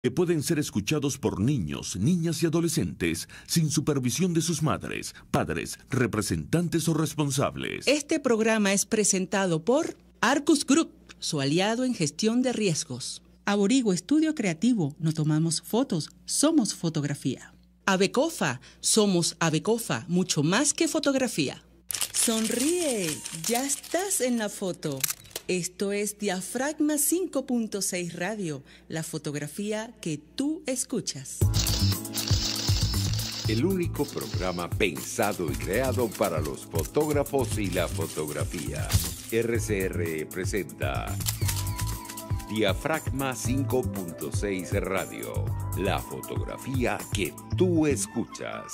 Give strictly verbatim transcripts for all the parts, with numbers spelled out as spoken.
que pueden ser escuchados por niños, niñas y adolescentes sin supervisión de sus madres, padres, representantes o responsables. Este programa es presentado por Arcus Group, su aliado en gestión de riesgos. Aborigo Estudio Creativo, no tomamos fotos, somos fotografía. Abecofa, somos Abecofa, mucho más que fotografía. Sonríe, ya estás en la foto. Esto es Diafragma cinco punto seis Radio, la fotografía que tú escuchas. El único programa pensado y creado para los fotógrafos y la fotografía. R C R presenta Diafragma cinco punto seis Radio, la fotografía que tú escuchas.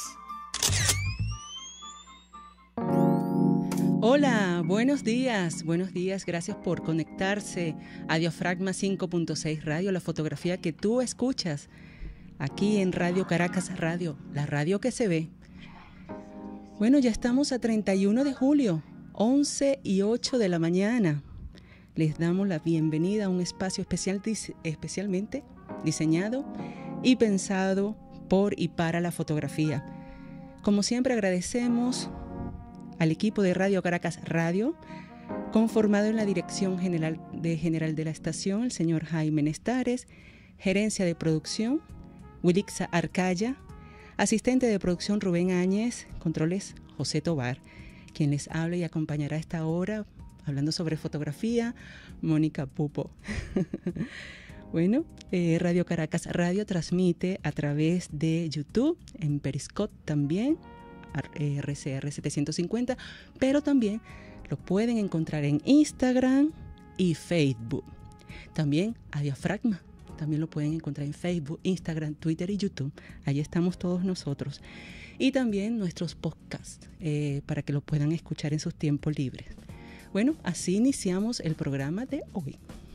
Hola, buenos días, buenos días, gracias por conectarse a Diafragma cinco punto seis Radio, la fotografía que tú escuchas, aquí en Radio Caracas Radio, la radio que se ve. Bueno, ya estamos a treinta y uno de julio, once y ocho de la mañana. Les damos la bienvenida a un espacio especial, especialmente diseñado y pensado por y para la fotografía. Como siempre agradecemos al equipo de Radio Caracas Radio, conformado en la dirección general de, general de la estación, el señor Jaime Nestares, gerencia de producción, Wilixa Arcaya, asistente de producción Rubén Áñez, controles José Tobar, quien les habla y acompañará a esta hora, hablando sobre fotografía, Mónica Pupo. Bueno, eh, Radio Caracas Radio transmite a través de YouTube, en Periscope también, R C R setecientos cincuenta, pero también lo pueden encontrar en Instagram y Facebook. También a Diafragma, también lo pueden encontrar en Facebook, Instagram, Twitter y YouTube. Allí estamos todos nosotros. Y también nuestros podcasts, eh, para que lo puedan escuchar en sus tiempos libres. Bueno, así iniciamos el programa de hoy.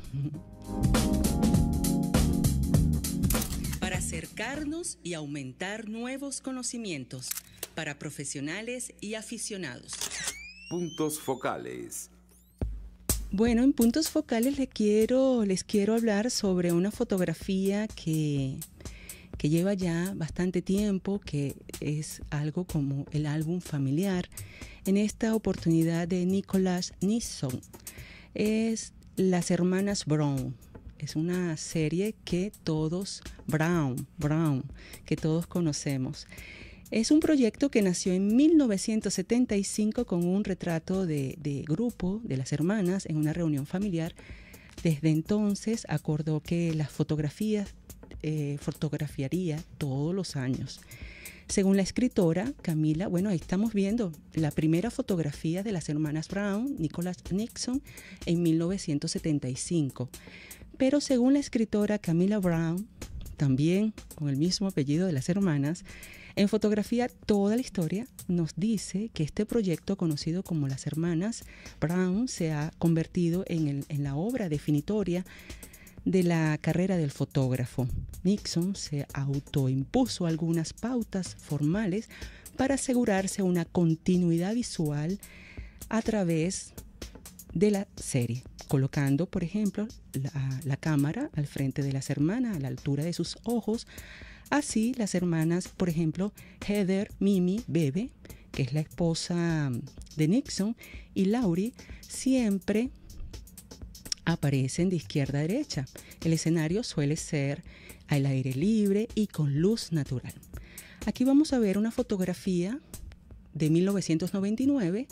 Para acercarnos y aumentar nuevos conocimientos para profesionales y aficionados. Puntos focales. Bueno, en puntos focales les quiero, les quiero hablar sobre una fotografía que, que lleva ya bastante tiempo, que es algo como el álbum familiar. En esta oportunidad de Nicholas Nixon. Es Las Hermanas Brown. Es una serie que todos, Brown, Brown, que todos conocemos. Es un proyecto que nació en mil novecientos setenta y cinco con un retrato de, de grupo de las hermanas en una reunión familiar. Desde entonces acordó que las fotografías eh, fotografiaría todos los años. Según la escritora Camila, bueno, ahí estamos viendo la primera fotografía de las hermanas Brown, Nicholas Nixon, en mil novecientos setenta y cinco. Pero según la escritora Camila Brown, también con el mismo apellido de las hermanas, en fotografía toda la historia nos dice que este proyecto conocido como Las Hermanas Brown se ha convertido en, el, en la obra definitoria de la carrera del fotógrafo. Nixon se autoimpuso algunas pautas formales para asegurarse una continuidad visual a través de la serie, colocando, por ejemplo, la, la cámara al frente de las hermanas, a la altura de sus ojos. Así, las hermanas, por ejemplo, Heather, Mimi, Bebe, que es la esposa de Nixon, y Laurie, siempre aparecen de izquierda a derecha. El escenario suele ser al aire libre y con luz natural. Aquí vamos a ver una fotografía de mil novecientos noventa y nueve.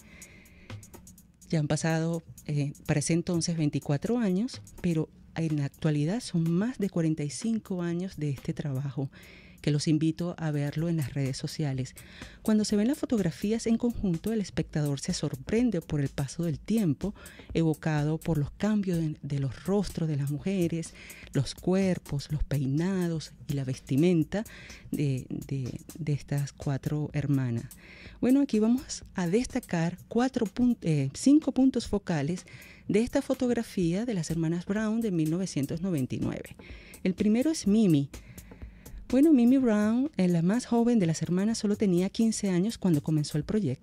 Ya han pasado eh, para ese entonces veinticuatro años, pero en la actualidad son más de cuarenta y cinco años de este trabajo, que los invito a verlo en las redes sociales. Cuando se ven las fotografías en conjunto, el espectador se sorprende por el paso del tiempo, evocado por los cambios de, de los rostros de las mujeres, los cuerpos, los peinados y la vestimenta de, de, de estas cuatro hermanas. Bueno, aquí vamos a destacar cuatro punt- eh, cinco puntos focales de esta fotografía de las hermanas Brown de mil novecientos noventa y nueve. El primero es Mimi. Bueno, Mimi Brown, la más joven de las hermanas, solo tenía quince años cuando comenzó el proyecto.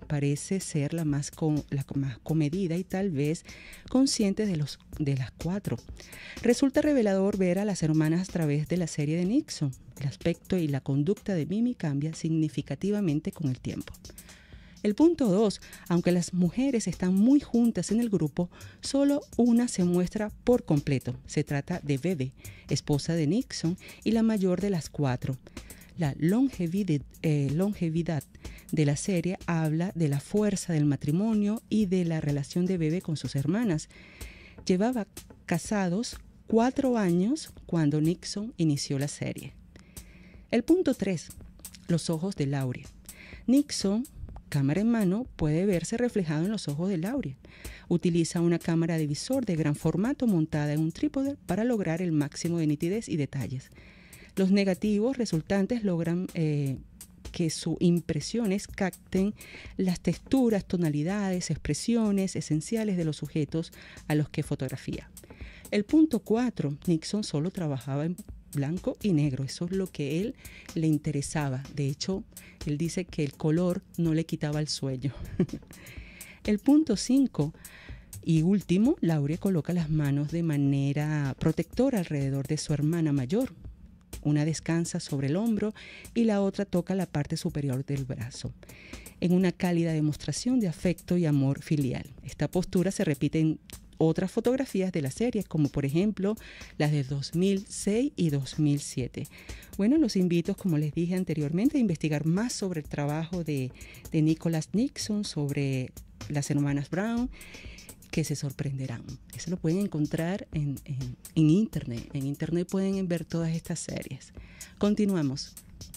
parece ser la más, com la más comedida y tal vez consciente de, los, de las cuatro. Resulta revelador ver a las hermanas a través de la serie de Nixon. El aspecto y la conducta de Mimi cambia significativamente con el tiempo. El punto dos, aunque las mujeres están muy juntas en el grupo, solo una se muestra por completo. Se trata de Bebe, esposa de Nixon y la mayor de las cuatro. La longevidad, eh, longevidad de la serie habla de la fuerza del matrimonio y de la relación de Bebe con sus hermanas. Llevaba casados cuatro años cuando Nixon inició la serie. El punto tres, los ojos de Laurie. Nixon, cámara en mano, puede verse reflejado en los ojos de Laurie. Utiliza una cámara de visor de gran formato montada en un trípode para lograr el máximo de nitidez y detalles. Los negativos resultantes logran eh, que sus impresiones capten las texturas, tonalidades, expresiones esenciales de los sujetos a los que fotografía. El punto cuatro, Nixon solo trabajaba en blanco y negro, eso es lo que él le interesaba. De hecho, él dice que el color no le quitaba el sueño. El punto cinco y último, Laurie coloca las manos de manera protectora alrededor de su hermana mayor. Una descansa sobre el hombro y la otra toca la parte superior del brazo, en una cálida demostración de afecto y amor filial. Esta postura se repite en otras fotografías de la serie, como por ejemplo las de dos mil seis y dos mil siete. Bueno, los invito, como les dije anteriormente, a investigar más sobre el trabajo de, de Nicholas Nixon, sobre las hermanas Brown, que se sorprenderán. Eso lo pueden encontrar en, en, en internet. En internet pueden ver todas estas series. Continuamos.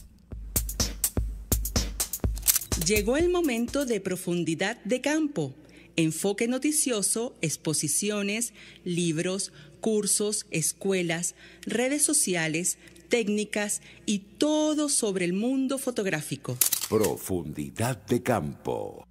Llegó el momento de profundidad de campo. Enfoque noticioso, exposiciones, libros, cursos, escuelas, redes sociales, técnicas y todo sobre el mundo fotográfico. Profundidad de campo.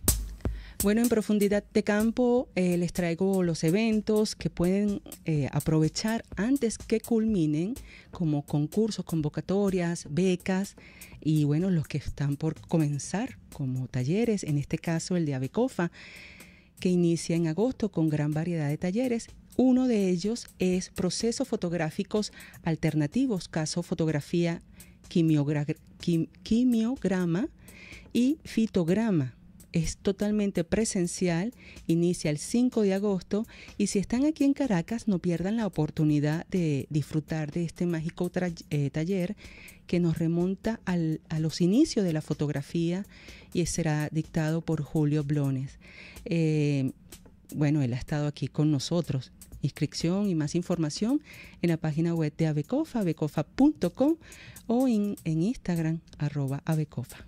Bueno, en Profundidad de Campo eh, les traigo los eventos que pueden eh, aprovechar antes que culminen, como concursos, convocatorias, becas y bueno, los que están por comenzar como talleres, en este caso el de AVECOFA, que inicia en agosto con gran variedad de talleres. Uno de ellos es Procesos Fotográficos Alternativos, caso fotografía, quimiogra quim quimiograma y fitograma. Es totalmente presencial, inicia el cinco de agosto y si están aquí en Caracas no pierdan la oportunidad de disfrutar de este mágico eh, taller que nos remonta al, a los inicios de la fotografía y será dictado por Julio Blones. Eh, bueno, él ha estado aquí con nosotros. Inscripción y más información en la página web de Avecofa, avecofa punto com o en, en Instagram, arroba Avecofa.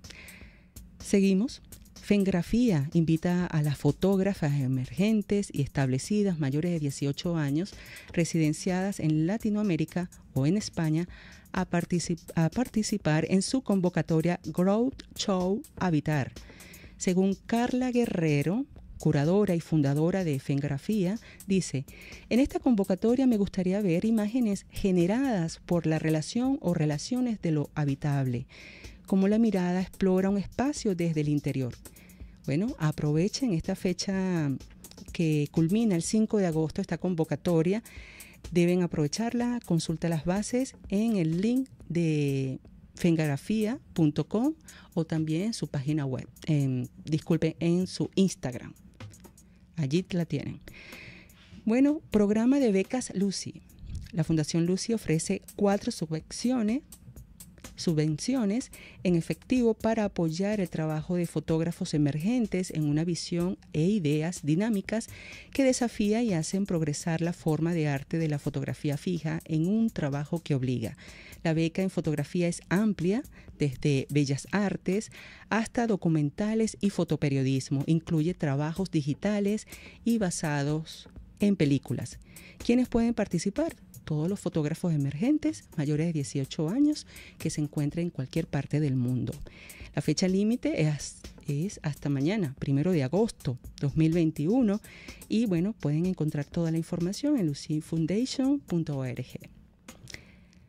Seguimos. Fengrafía invita a las fotógrafas emergentes y establecidas mayores de dieciocho años residenciadas en Latinoamérica o en España a, particip a participar en su convocatoria Growth Show Habitar. Según Carla Guerrero, curadora y fundadora de Fengrafía, dice: en esta convocatoria me gustaría ver imágenes generadas por la relación o relaciones de lo habitable, como la mirada explora un espacio desde el interior. Bueno, aprovechen esta fecha que culmina el cinco de agosto, esta convocatoria. Deben aprovecharla, consulta las bases en el link de fengrafía punto com o también en su página web, en, disculpen, en su Instagram. Allí la tienen. Bueno, programa de becas Lucy. La Fundación Lucy ofrece cuatro subvenciones subvenciones en efectivo para apoyar el trabajo de fotógrafos emergentes en una visión e ideas dinámicas que desafía y hacen progresar la forma de arte de la fotografía fija en un trabajo que obliga. La beca en fotografía es amplia, desde bellas artes hasta documentales y fotoperiodismo. Incluye trabajos digitales y basados en películas. ¿Quiénes pueden participar? Todos los fotógrafos emergentes mayores de dieciocho años que se encuentren en cualquier parte del mundo. La fecha límite es, es hasta mañana, primero de agosto dos mil veintiuno, y bueno, pueden encontrar toda la información en lucy foundation punto org.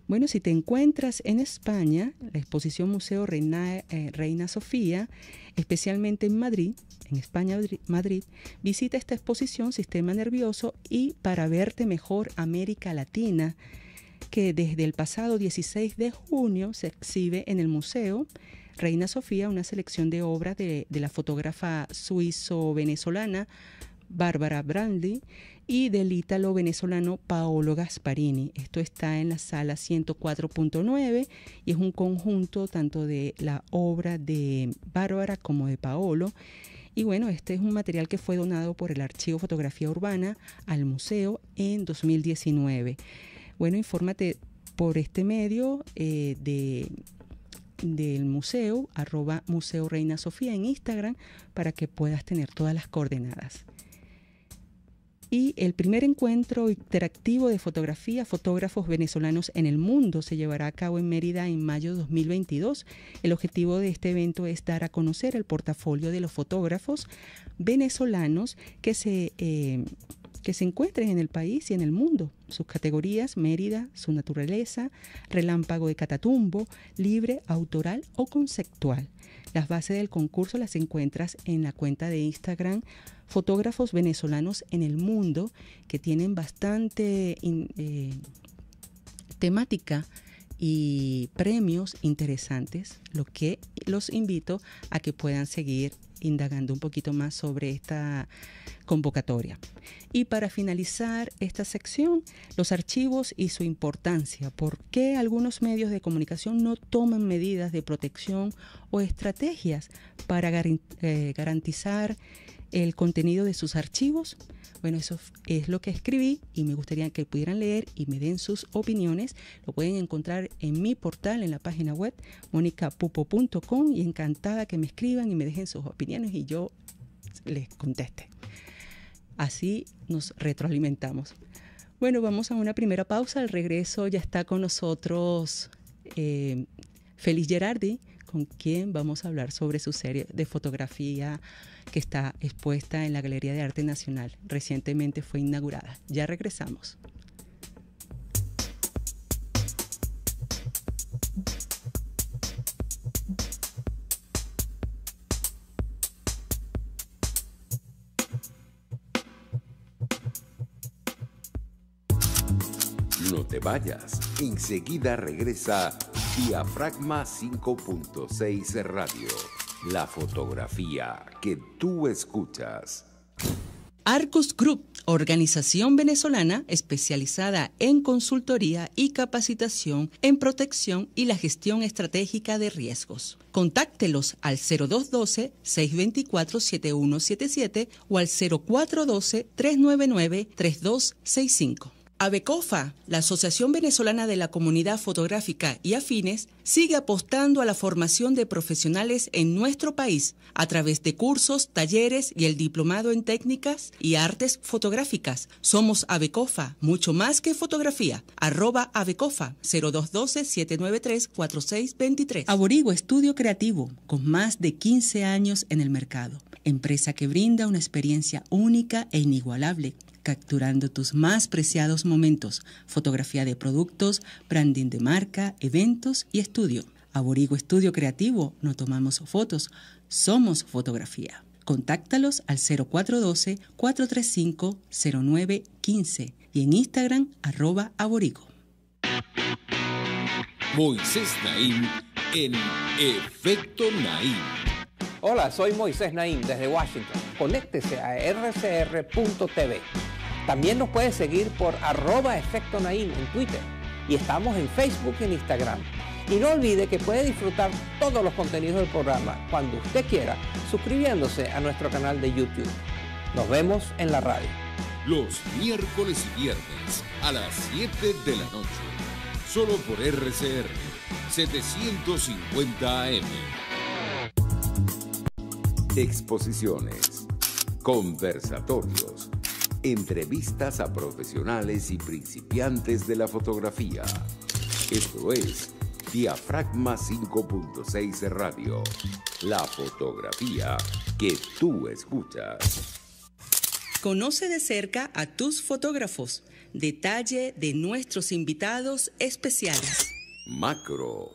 Bueno, si te encuentras en España, la exposición Museo Reina, eh, Reina Sofía, especialmente en Madrid, en España, Madrid, visita esta exposición Sistema Nervioso y Para Verte Mejor América Latina, que desde el pasado dieciséis de junio se exhibe en el Museo Reina Sofía, una selección de obras de, de la fotógrafa suizo-venezolana Bárbara Brandli y del ítalo-venezolano Paolo Gasparini. Esto está en la sala ciento cuatro punto nueve y es un conjunto tanto de la obra de Bárbara como de Paolo. Y bueno, este es un material que fue donado por el Archivo Fotografía Urbana al museo en dos mil diecinueve. Bueno, infórmate por este medio eh, de... del museo, arroba Museo Reina Sofía en Instagram, para que puedas tener todas las coordenadas. Y el primer encuentro interactivo de fotografía, fotógrafos venezolanos en el mundo, se llevará a cabo en Mérida en mayo de dos mil veintidós. El objetivo de este evento es dar a conocer el portafolio de los fotógrafos venezolanos que se... Eh, que se encuentren en el país y en el mundo. Sus categorías: Mérida, su naturaleza, relámpago de Catatumbo, libre, autoral o conceptual. Las bases del concurso las encuentras en la cuenta de Instagram Fotógrafos Venezolanos en el Mundo, que tienen bastante eh, temática y premios interesantes, lo que los invito a que puedan seguir indagando un poquito más sobre esta convocatoria. Y para finalizar esta sección, los archivos y su importancia. ¿Por qué algunos medios de comunicación no toman medidas de protección o estrategias para gar- eh, garantizar el contenido de sus archivos? Bueno, eso es lo que escribí y me gustaría que pudieran leer y me den sus opiniones. Lo pueden encontrar en mi portal, en la página web monica pupo punto com, y encantada que me escriban y me dejen sus opiniones y yo les conteste. Así nos retroalimentamos. Bueno, vamos a una primera pausa. Al regreso ya está con nosotros eh, Félix Gerardi, con quien vamos a hablar sobre su serie de fotografía que está expuesta en la Galería de Arte Nacional. Recientemente fue inaugurada. Ya regresamos. No te vayas, enseguida regresa Diafragma cinco punto seis Radio, la fotografía que tú escuchas. Arcus Group, organización venezolana especializada en consultoría y capacitación en protección y la gestión estratégica de riesgos. Contáctelos al cero dos uno dos, seis dos cuatro, siete uno siete siete o al cero cuatro uno dos, tres nueve nueve, tres dos seis cinco. AVECOFA, la Asociación Venezolana de la Comunidad Fotográfica y Afines, sigue apostando a la formación de profesionales en nuestro país a través de cursos, talleres y el diplomado en técnicas y artes fotográficas. Somos AVECOFA, mucho más que fotografía. Arroba AVECOFA, cero dos uno dos, siete nueve tres, cuatro seis dos tres. Aborigo Estudio Creativo, con más de quince años en el mercado. Empresa que brinda una experiencia única e inigualable, capturando tus más preciados momentos, fotografía de productos, branding de marca, eventos y estudio. Aborigo Estudio Creativo, no tomamos fotos, somos fotografía. Contáctalos al cero cuatro uno dos, cuatro tres cinco, cero nueve uno cinco y en Instagram arroba aborigo. Moisés Naim en Efecto Naim. Hola, soy Moisés Naim desde Washington. Conéctese a erre ce erre punto te ve. También nos puede seguir por arroba Efecto Naim en Twitter y estamos en Facebook y en Instagram. Y no olvide que puede disfrutar todos los contenidos del programa cuando usted quiera, suscribiéndose a nuestro canal de YouTube. Nos vemos en la radio. Los miércoles y viernes a las siete de la noche. Solo por erre ce erre setecientos cincuenta A M. Exposiciones, conversatorios, entrevistas a profesionales y principiantes de la fotografía. Esto es Diafragma cinco punto seis Radio, la fotografía que tú escuchas. Conoce de cerca a tus fotógrafos. detalle de nuestros invitados especiales. Macro.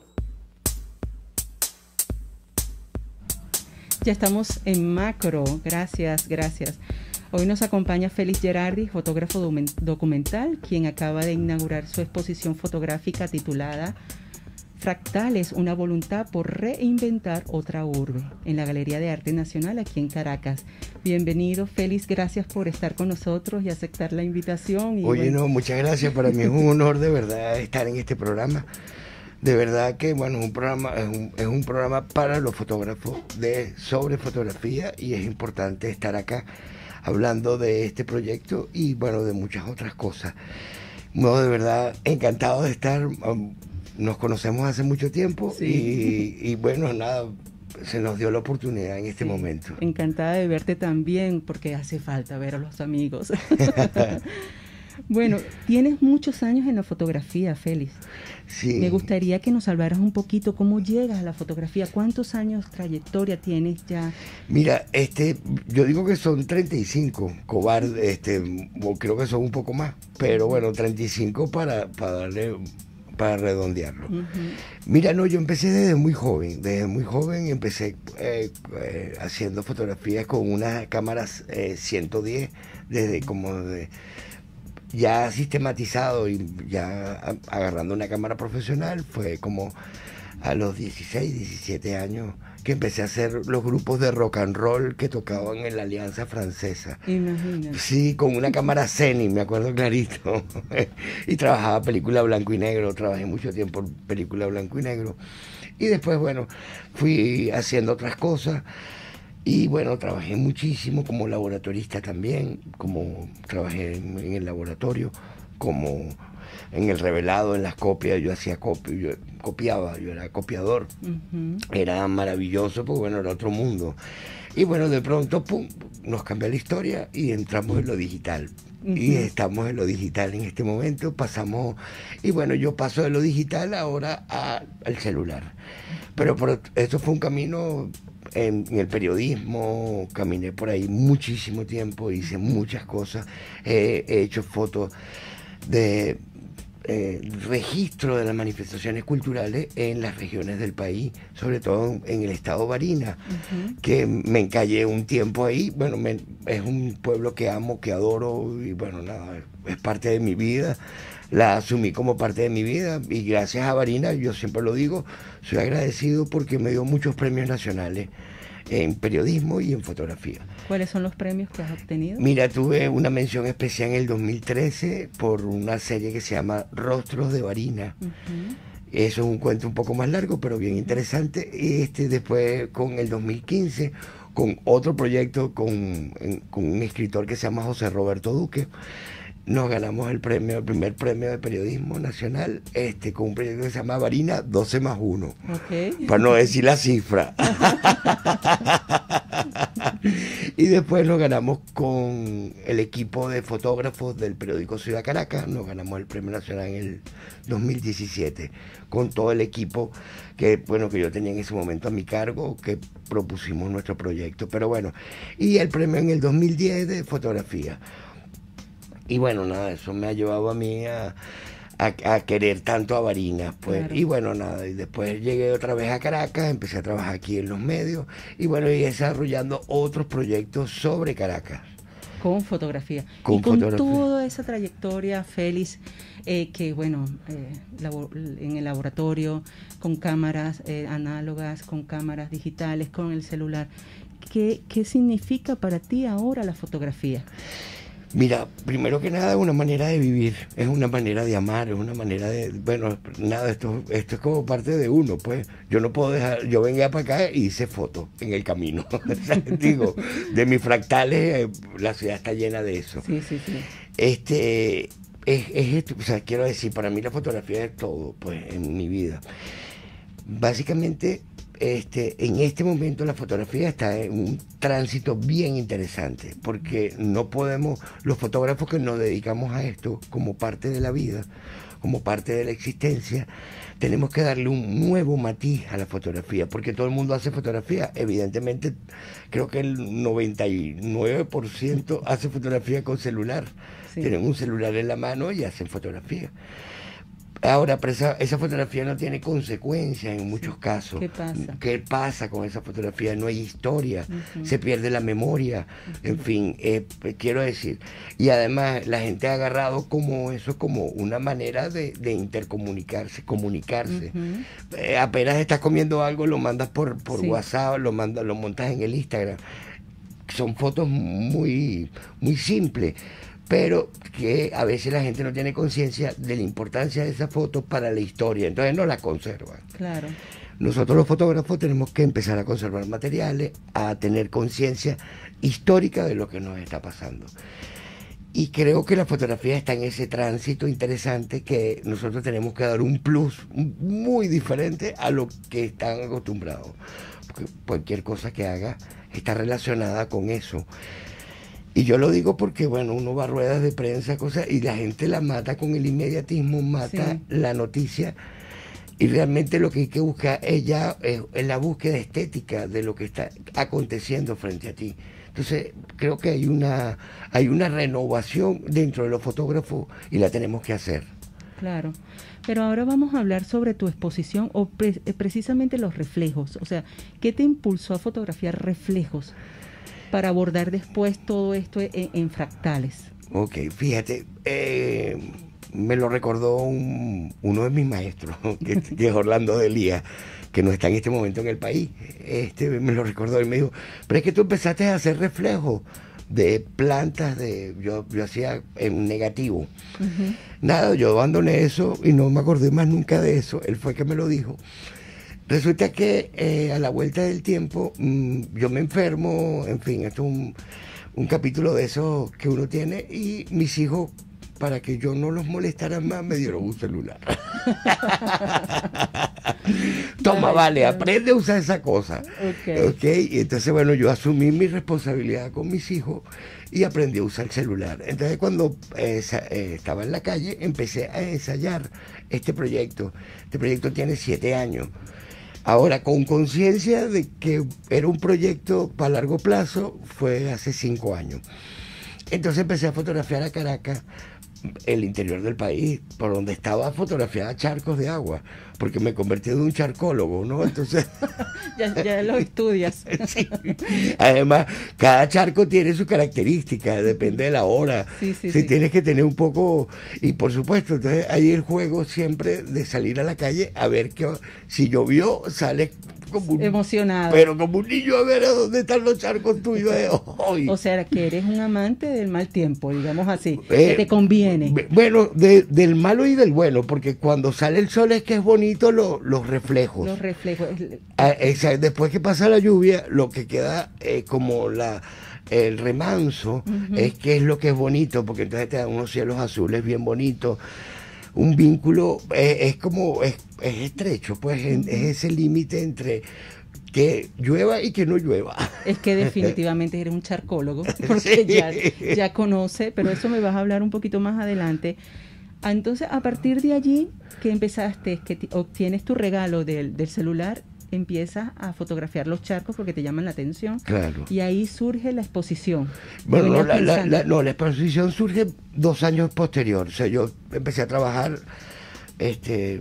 Ya estamos en Macro. Gracias, gracias. Hoy nos acompaña Félix Gerardi, fotógrafo documental, quien acaba de inaugurar su exposición fotográfica titulada Fractales, una voluntad por reinventar otra urbe, en la Galería de Arte Nacional aquí en Caracas. Bienvenido, Félix, gracias por estar con nosotros y aceptar la invitación. Y Oye, bueno. no, muchas gracias, para mí es un honor de verdad estar en este programa. De verdad que, bueno, un programa, es, un, es un programa para los fotógrafos de sobre fotografía y es importante estar acá hablando de este proyecto y, bueno, de muchas otras cosas. No, de verdad, encantado de estar... Um, nos conocemos hace mucho tiempo, sí. y, y bueno, nada, se nos dio la oportunidad en este sí. momento. Encantada de verte también, porque hace falta ver a los amigos. Bueno, tienes muchos años en la fotografía, Félix. Sí. Me gustaría que nos hablaras un poquito cómo llegas a la fotografía. ¿Cuántos años trayectoria tienes ya? Mira, este, yo digo que son treinta y cinco, cobarde, este, o creo que son un poco más, pero bueno, treinta y cinco para, para darle... para redondearlo. Uh-huh. Mira, no, yo empecé desde muy joven, desde muy joven empecé eh, eh, haciendo fotografías con unas cámaras eh, ciento diez, desde como de, ya sistematizado y ya a, agarrando una cámara profesional, fue como a los dieciséis, diecisiete años que empecé a hacer los grupos de rock and roll que tocaban en la Alianza Francesa. Imagínate. Sí, con una cámara Ceni, me acuerdo clarito. Y trabajaba película blanco y negro, trabajé mucho tiempo en película blanco y negro. Y después, bueno, fui haciendo otras cosas. Y bueno, trabajé muchísimo como laboratorista también, como trabajé en, en el laboratorio, como en el revelado, en las copias, yo hacía copia, yo copiaba, yo era copiador. Uh-huh. Era maravilloso, porque bueno, era otro mundo. Y bueno, de pronto, pum, nos cambió la historia y entramos en lo digital. Uh-huh. Y estamos en lo digital en este momento, pasamos, y bueno, yo paso de lo digital ahora a, al celular. Pero por, eso fue un camino en, en el periodismo, caminé por ahí muchísimo tiempo, hice muchas cosas, eh, he hecho fotos de... Eh, registro de las manifestaciones culturales en las regiones del país, sobre todo en el estado Barinas, uh-huh. que me encallé un tiempo ahí. Bueno, me, es un pueblo que amo, que adoro, y bueno, nada, es parte de mi vida, la asumí como parte de mi vida, y gracias a Barinas, yo siempre lo digo, soy agradecido porque me dio muchos premios nacionales en periodismo y en fotografía. ¿Cuáles son los premios que has obtenido? Mira, tuve una mención especial en el dos mil trece por una serie que se llama Rostros de Barinas. Uh-huh. Eso es un cuento un poco más largo, pero bien interesante. Y este después, con el dos mil quince, con otro proyecto con, en, con un escritor que se llama José Roberto Duque, nos ganamos el premio, el primer premio de periodismo nacional, este, con un proyecto que se llama Barinas doce más uno. Okay. Para no decir la cifra. Y después nos ganamos con el equipo de fotógrafos del periódico Ciudad Caracas, nos ganamos el premio nacional en el dos mil diecisiete, con todo el equipo que, bueno, que yo tenía en ese momento a mi cargo, que propusimos nuestro proyecto. Pero bueno, y el premio en el dos mil diez de fotografía. Y bueno, nada, eso me ha llevado a mí a, a, a querer tanto a Barinas, pues. Claro. Y bueno, nada, y después llegué otra vez a Caracas, empecé a trabajar aquí en los medios, y bueno, y desarrollando otros proyectos sobre Caracas. Con fotografía. Con y con fotografía. Toda esa trayectoria, Félix, eh, que bueno, eh, labo- en el laboratorio, con cámaras eh, análogas, con cámaras digitales, con el celular, ¿qué, qué significa para ti ahora la fotografía? Mira, primero que nada es una manera de vivir, es una manera de amar, es una manera de, bueno, nada, esto, esto es como parte de uno, pues. Yo no puedo dejar, yo venía para acá y hice fotos en el camino. Digo, de mis fractales, la ciudad está llena de eso. Sí, sí, sí. Este, es, es esto, o sea, quiero decir, para mí la fotografía es todo, pues, en mi vida. Básicamente, Este, en este momento la fotografía está en un tránsito bien interesante, porque no podemos, los fotógrafos que nos dedicamos a esto como parte de la vida, como parte de la existencia, tenemos que darle un nuevo matiz a la fotografía, porque todo el mundo hace fotografía. Evidentemente, creo que el noventa y nueve por ciento hace fotografía con celular. Sí. Tienen un celular en la mano y hacen fotografía. Ahora, pero esa, esa fotografía no tiene consecuencias en muchos sí. casos. ¿Qué pasa? ¿Qué pasa con esa fotografía? No hay historia, uh-huh. se pierde la memoria, uh-huh. en fin, eh, quiero decir. Y además la gente ha agarrado como eso como una manera de, de intercomunicarse, comunicarse. Uh-huh. Eh, apenas estás comiendo algo, lo mandas por, por sí. WhatsApp, lo, mandas, lo montas en el Instagram. Son fotos muy, muy simples, pero que a veces la gente no tiene conciencia de la importancia de esa foto para la historia, entonces no la conservan. Claro. Nosotros los fotógrafos tenemos que empezar a conservar materiales, a tener conciencia histórica de lo que nos está pasando. Y creo que la fotografía está en ese tránsito interesante que nosotros tenemos que dar un plus muy diferente a lo que están acostumbrados. Porque cualquier cosa que haga está relacionada con eso. Y yo lo digo porque, bueno, uno va a ruedas de prensa, cosas, y la gente la mata con el inmediatismo, mata sí. la noticia, y realmente lo que hay que buscar es ya es, es la búsqueda estética de lo que está aconteciendo frente a ti. Entonces, creo que hay una, hay una renovación dentro de los fotógrafos y la tenemos que hacer. Claro, pero ahora vamos a hablar sobre tu exposición o pre precisamente los reflejos. O sea, ¿qué te impulsó a fotografiar reflejos para abordar después todo esto en, en fractales? Ok, fíjate, eh, me lo recordó un, uno de mis maestros, que, que es Orlando Delía, que no está en este momento en el país. Este me lo recordó y me dijo, pero es que tú empezaste a hacer reflejos de plantas, de yo, yo hacía en negativo. Uh-huh. Nada, yo abandoné eso y no me acordé más nunca de eso. Él fue que me lo dijo. Resulta que eh, a la vuelta del tiempo mmm, yo me enfermo, en fin, esto es un, un capítulo de eso que uno tiene, y mis hijos, para que yo no los molestara más, me dieron un celular. Toma, Ay, vale, claro. aprende a usar esa cosa. Okay. Okay. Y entonces, bueno, yo asumí mi responsabilidad con mis hijos y aprendí a usar el celular. Entonces, cuando eh, eh, estaba en la calle, empecé a ensayar este proyecto. Este proyecto tiene siete años. Ahora, con conciencia de que era un proyecto para largo plazo, fue hace cinco años. Entonces empecé a fotografiar a Caracas, el interior del país, por donde estaba fotografiada charcos de agua, porque me convertí en un charcólogo, ¿no? Entonces... ya, ya lo estudias. Sí. Además, cada charco tiene su característica, depende de la hora. Sí, sí, si sí. Tienes que tener un poco... Y por supuesto, entonces hay el juego siempre de salir a la calle a ver que si llovió, sales como un... emocionado. Pero como un niño a ver a dónde están los charcos tuyos de hoy. O sea, que eres un amante del mal tiempo, digamos así, eh, que te conviene. Bueno, de, del malo y del bueno, porque cuando sale el sol es que es bonito lo, los reflejos. Los reflejos. Ah, esa, después que pasa la lluvia, lo que queda eh, como la... el remanso, uh-huh. es que es lo que es bonito, porque entonces te dan unos cielos azules bien bonitos. Un vínculo eh, es como, es, es estrecho, pues uh-huh. es ese límite entre que llueva y que no llueva. Es que definitivamente eres un charcólogo, porque sí. ya, ya conoce, pero eso me vas a hablar un poquito más adelante. Entonces, a partir de allí que empezaste, que obtienes tu regalo del, del celular, empiezas a fotografiar los charcos porque te llaman la atención. Claro. Y ahí surge la exposición. Bueno, no la, la, la, no, la exposición surge dos años posterior. O sea, yo empecé a trabajar este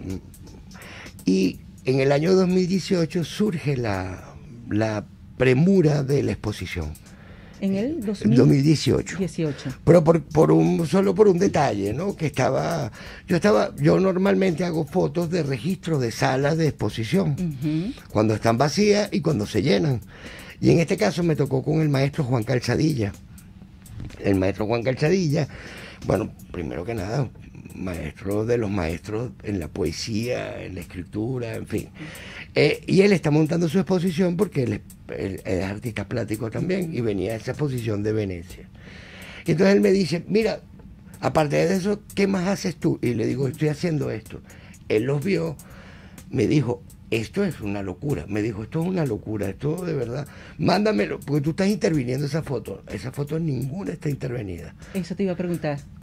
y en el año dos mil dieciocho surge la, la premura de la exposición. En el dos mil dieciocho. dieciocho. Pero por, por un, solo por un detalle, ¿no? Que estaba, yo estaba, yo normalmente hago fotos de registro de salas de exposición, uh-huh. cuando están vacías y cuando se llenan. Y en este caso me tocó con el maestro Juan Calzadilla. El maestro Juan Calzadilla, bueno, primero que nada, maestro de los maestros en la poesía, en la escritura, en fin. Eh, y él está montando su exposición porque él es, él es artista plástico también y venía a esa exposición de Venecia. Y entonces él me dice, mira, aparte de eso, ¿qué más haces tú? Y le digo, estoy haciendo esto. Él los vio, me dijo, esto es una locura. Me dijo, esto es una locura, esto de verdad, mándamelo, porque tú estás interviniendo esa foto. Esa foto ninguna está intervenida. Eso te iba a preguntar.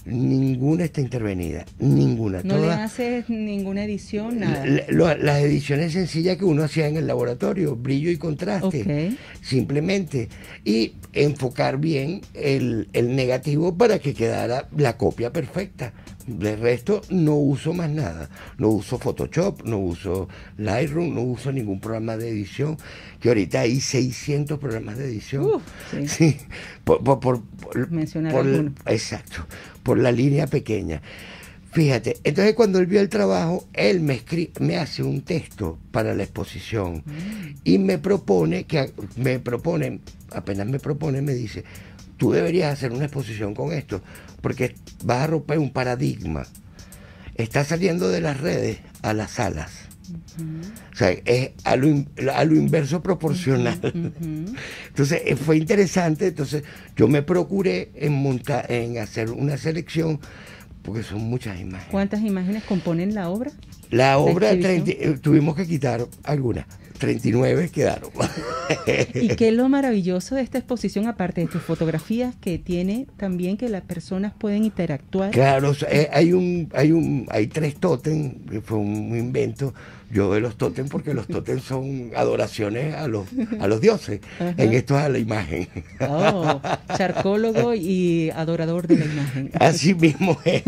ninguna está intervenida, ninguna. No Todas, le haces ninguna edición, nada. la- la- las ediciones sencillas que uno hacía en el laboratorio, brillo y contraste, Ok. simplemente. Y enfocar bien el, el negativo para que quedara la copia perfecta. De resto no uso más nada, no uso Photoshop, no uso Lightroom, no uso ningún programa de edición, que ahorita hay seiscientos programas de edición. Uf, sí. Sí, por, por, por, por- Mencionar por- alguno. exacto, por la línea pequeña. Fíjate, entonces cuando él vio el trabajo, él me, escri- me hace un texto para la exposición y me propone, que me propone, apenas me propone, me dice, tú deberías hacer una exposición con esto, porque vas a romper un paradigma. Está saliendo de las redes a las salas. O sea, es a lo, in- a lo inverso proporcional. Ujú. Entonces eh, fue interesante. Entonces yo me procuré en montar, en hacer una selección, porque son muchas imágenes. ¿Cuántas imágenes componen la obra? La obra, exhibición? treinta eh, tuvimos que quitar algunas, treinta y nueve quedaron. ¿Y qué es lo maravilloso de esta exposición, aparte de tus fotografías, que tiene también que las personas pueden interactuar? Claro, o sea, eh, hay un, hay un, hay tres tótem, que fue un, un invento. Yo de los tótem porque los tótem son adoraciones a los, a los dioses. Ajá. En esto es a la imagen. Oh, charcólogo y adorador de la imagen. Así mismo es.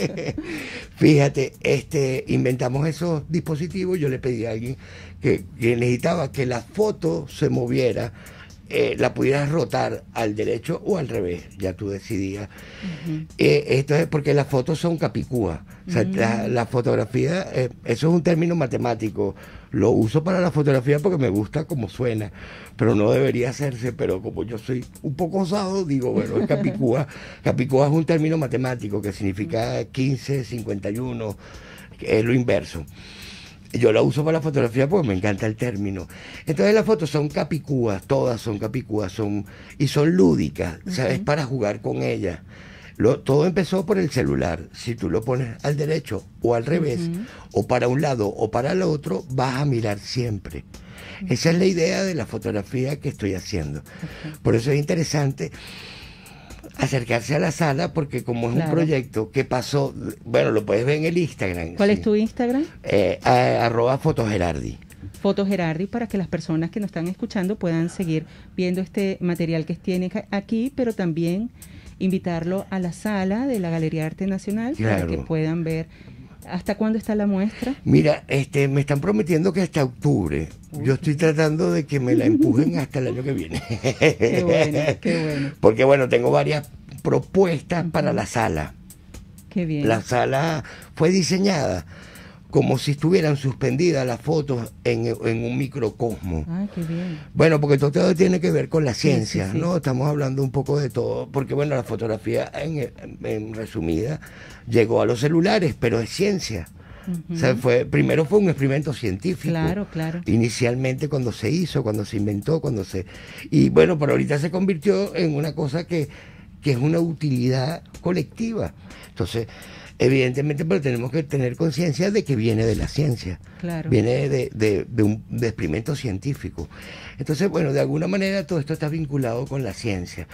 Fíjate, este, inventamos esos dispositivos. Yo le pedí a alguien que, que necesitaba que la foto se moviera, eh, la pudieras rotar al derecho o al revés, ya tú decidías. Ujú. Eh, esto es porque las fotos son capicúas. O sea, Mm. la, la fotografía, eh, eso es un término matemático. Lo uso para la fotografía porque me gusta como suena, pero no debería hacerse. Pero como yo soy un poco osado, digo, bueno, es capicúa. Capicúa es un término matemático que significa quince, cincuenta y uno, que es lo inverso. Yo la uso para la fotografía porque me encanta el término. Entonces las fotos son capicúas, todas son capicúas, son, y son lúdicas, ¿sabes? Ujú. Para jugar con ellas. Lo, todo empezó por el celular. Si tú lo pones al derecho o al revés, Ujú. o para un lado o para el otro, vas a mirar siempre. Esa es la idea de la fotografía que estoy haciendo. Por eso es interesante acercarse a la sala, porque como es Claro. un proyecto que pasó, bueno, lo puedes ver en el Instagram. ¿Cuál sí. es tu Instagram? Eh, a- arroba fotogerardi. Foto Gerardi, para que las personas que nos están escuchando puedan seguir viendo este material que tiene ca- aquí, pero también invitarlo a la sala de la Galería de Arte Nacional para Claro. que puedan ver hasta cuándo está la muestra. Mira, este, me están prometiendo que hasta octubre. Yo estoy tratando de que me la empujen hasta el año que viene. Qué bueno, qué bueno, Porque bueno, tengo varias propuestas para la sala. qué bien. La sala fue diseñada como si estuvieran suspendidas las fotos en, en un microcosmo. Ah, qué bien. Bueno, porque todo, todo tiene que ver con la Sí, sí, ciencia, sí. ¿no? Estamos hablando un poco de todo, porque bueno, la fotografía, en, en resumida, llegó a los celulares, pero es ciencia. Ujú. O sea, fue, primero fue un experimento científico. Claro, claro. Inicialmente cuando se hizo, cuando se inventó, cuando se... Y bueno, pero ahorita se convirtió en una cosa que, que es una utilidad colectiva. Entonces, evidentemente, pero tenemos que tener conciencia de que viene de la ciencia. Claro. Viene de, de, de un de experimento científico. Entonces, bueno, de alguna manera todo esto está vinculado con la ciencia.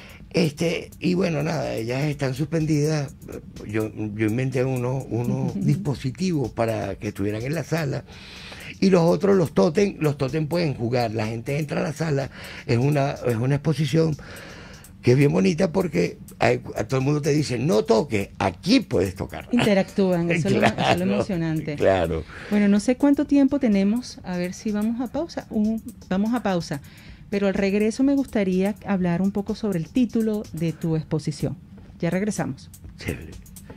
Este, y bueno, nada, ellas están suspendidas. Yo, yo inventé unos unos dispositivos para que estuvieran en la sala. Y los otros, los tótem, los tótem pueden jugar. La gente entra a la sala, es una, es una exposición que es bien bonita porque hay- a todo el mundo te dice, no toques, aquí puedes tocar. Interactúan, eso, es lo- eso es lo Claro, emocionante. Claro. Bueno, no sé cuánto tiempo tenemos, a ver si vamos a pausa. Un- vamos a pausa, pero al regreso me gustaría hablar un poco sobre el título de tu exposición. Ya regresamos. Chévere.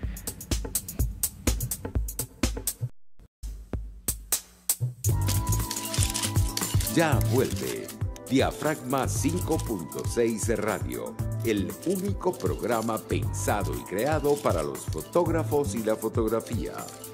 Ya vuelve Diafragma cinco punto seis Radio, el único programa pensado y creado para los fotógrafos y la fotografía.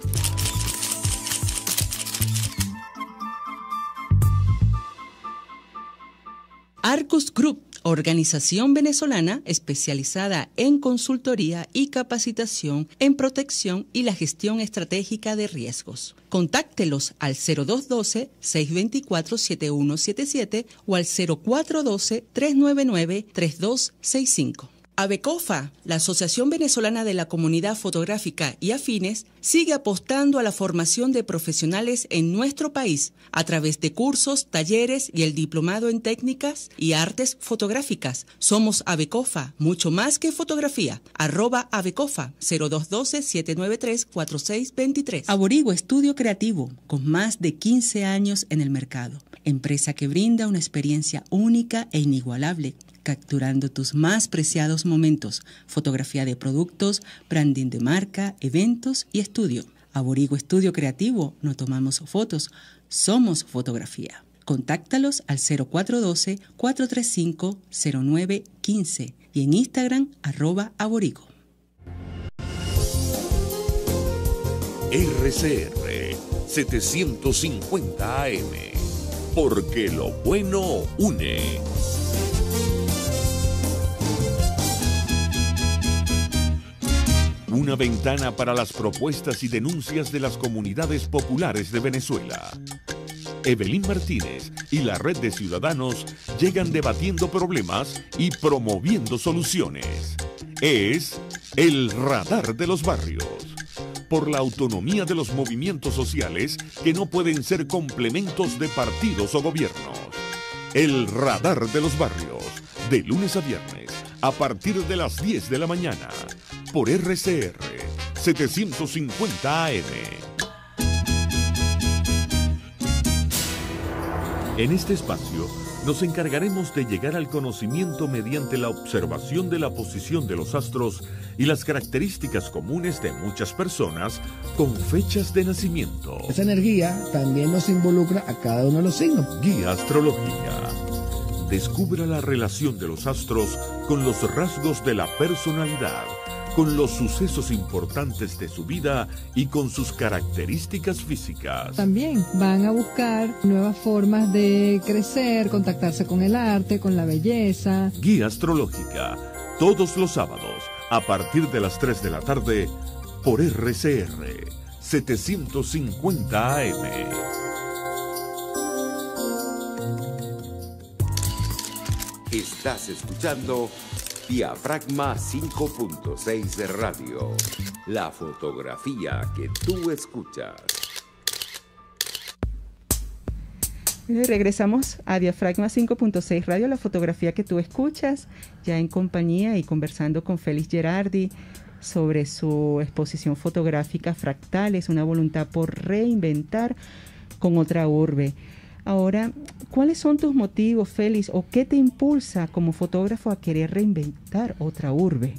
Arcus Group, organización venezolana especializada en consultoría y capacitación en protección y la gestión estratégica de riesgos. Contáctelos al cero dos uno dos, seis dos cuatro, siete uno siete siete o al cero cuatro uno dos, tres nueve nueve, tres dos seis cinco. AVECOFA, la Asociación Venezolana de la Comunidad Fotográfica y Afines, sigue apostando a la formación de profesionales en nuestro país a través de cursos, talleres y el diplomado en técnicas y artes fotográficas. Somos AVECOFA, mucho más que fotografía. Arroba AVECOFA cero dos uno dos, siete nueve tres, cuatro seis dos tres. Aborigo Estudio Creativo, con más de quince años en el mercado. Empresa que brinda una experiencia única e inigualable, capturando tus más preciados momentos, fotografía de productos, branding de marca, eventos y estudio. Aborigo Estudio Creativo, no tomamos fotos, somos fotografía. Contáctalos al cero cuatro uno dos, cuatro tres cinco, cero nueve uno cinco y en Instagram arroba aborigo. R C R setecientos cincuenta A M, porque lo bueno une. Una ventana para las propuestas y denuncias de las comunidades populares de Venezuela. Evelyn Martínez y la Red de Ciudadanos llegan debatiendo problemas y promoviendo soluciones. Es el Radar de los Barrios. Por la autonomía de los movimientos sociales que no pueden ser complementos de partidos o gobiernos. El Radar de los Barrios, de lunes a viernes, a partir de las diez de la mañana, por R C R setecientos cincuenta A M. En este espacio nos encargaremos de llegar al conocimiento mediante la observación de la posición de los astros y las características comunes de muchas personas con fechas de nacimiento. Esa energía también nos involucra a cada uno de los signos. Guía Astrología. Descubra la relación de los astros con los rasgos de la personalidad, con los sucesos importantes de su vida y con sus características físicas. También van a buscar nuevas formas de crecer, contactarse con el arte, con la belleza. Guía Astrológica, todos los sábados, a partir de las tres de la tarde, por R C R setecientos cincuenta A M. Estás escuchando Diafragma cinco punto seis de Radio, la fotografía que tú escuchas. Regresamos a Diafragma cinco punto seis Radio, la fotografía que tú escuchas, ya en compañía y conversando con Félix Gerardi sobre su exposición fotográfica Fractales, una voluntad por reinventar con otra urbe. Ahora, ¿cuáles son tus motivos, Félix, o qué te impulsa como fotógrafo a querer reinventar otra urbe?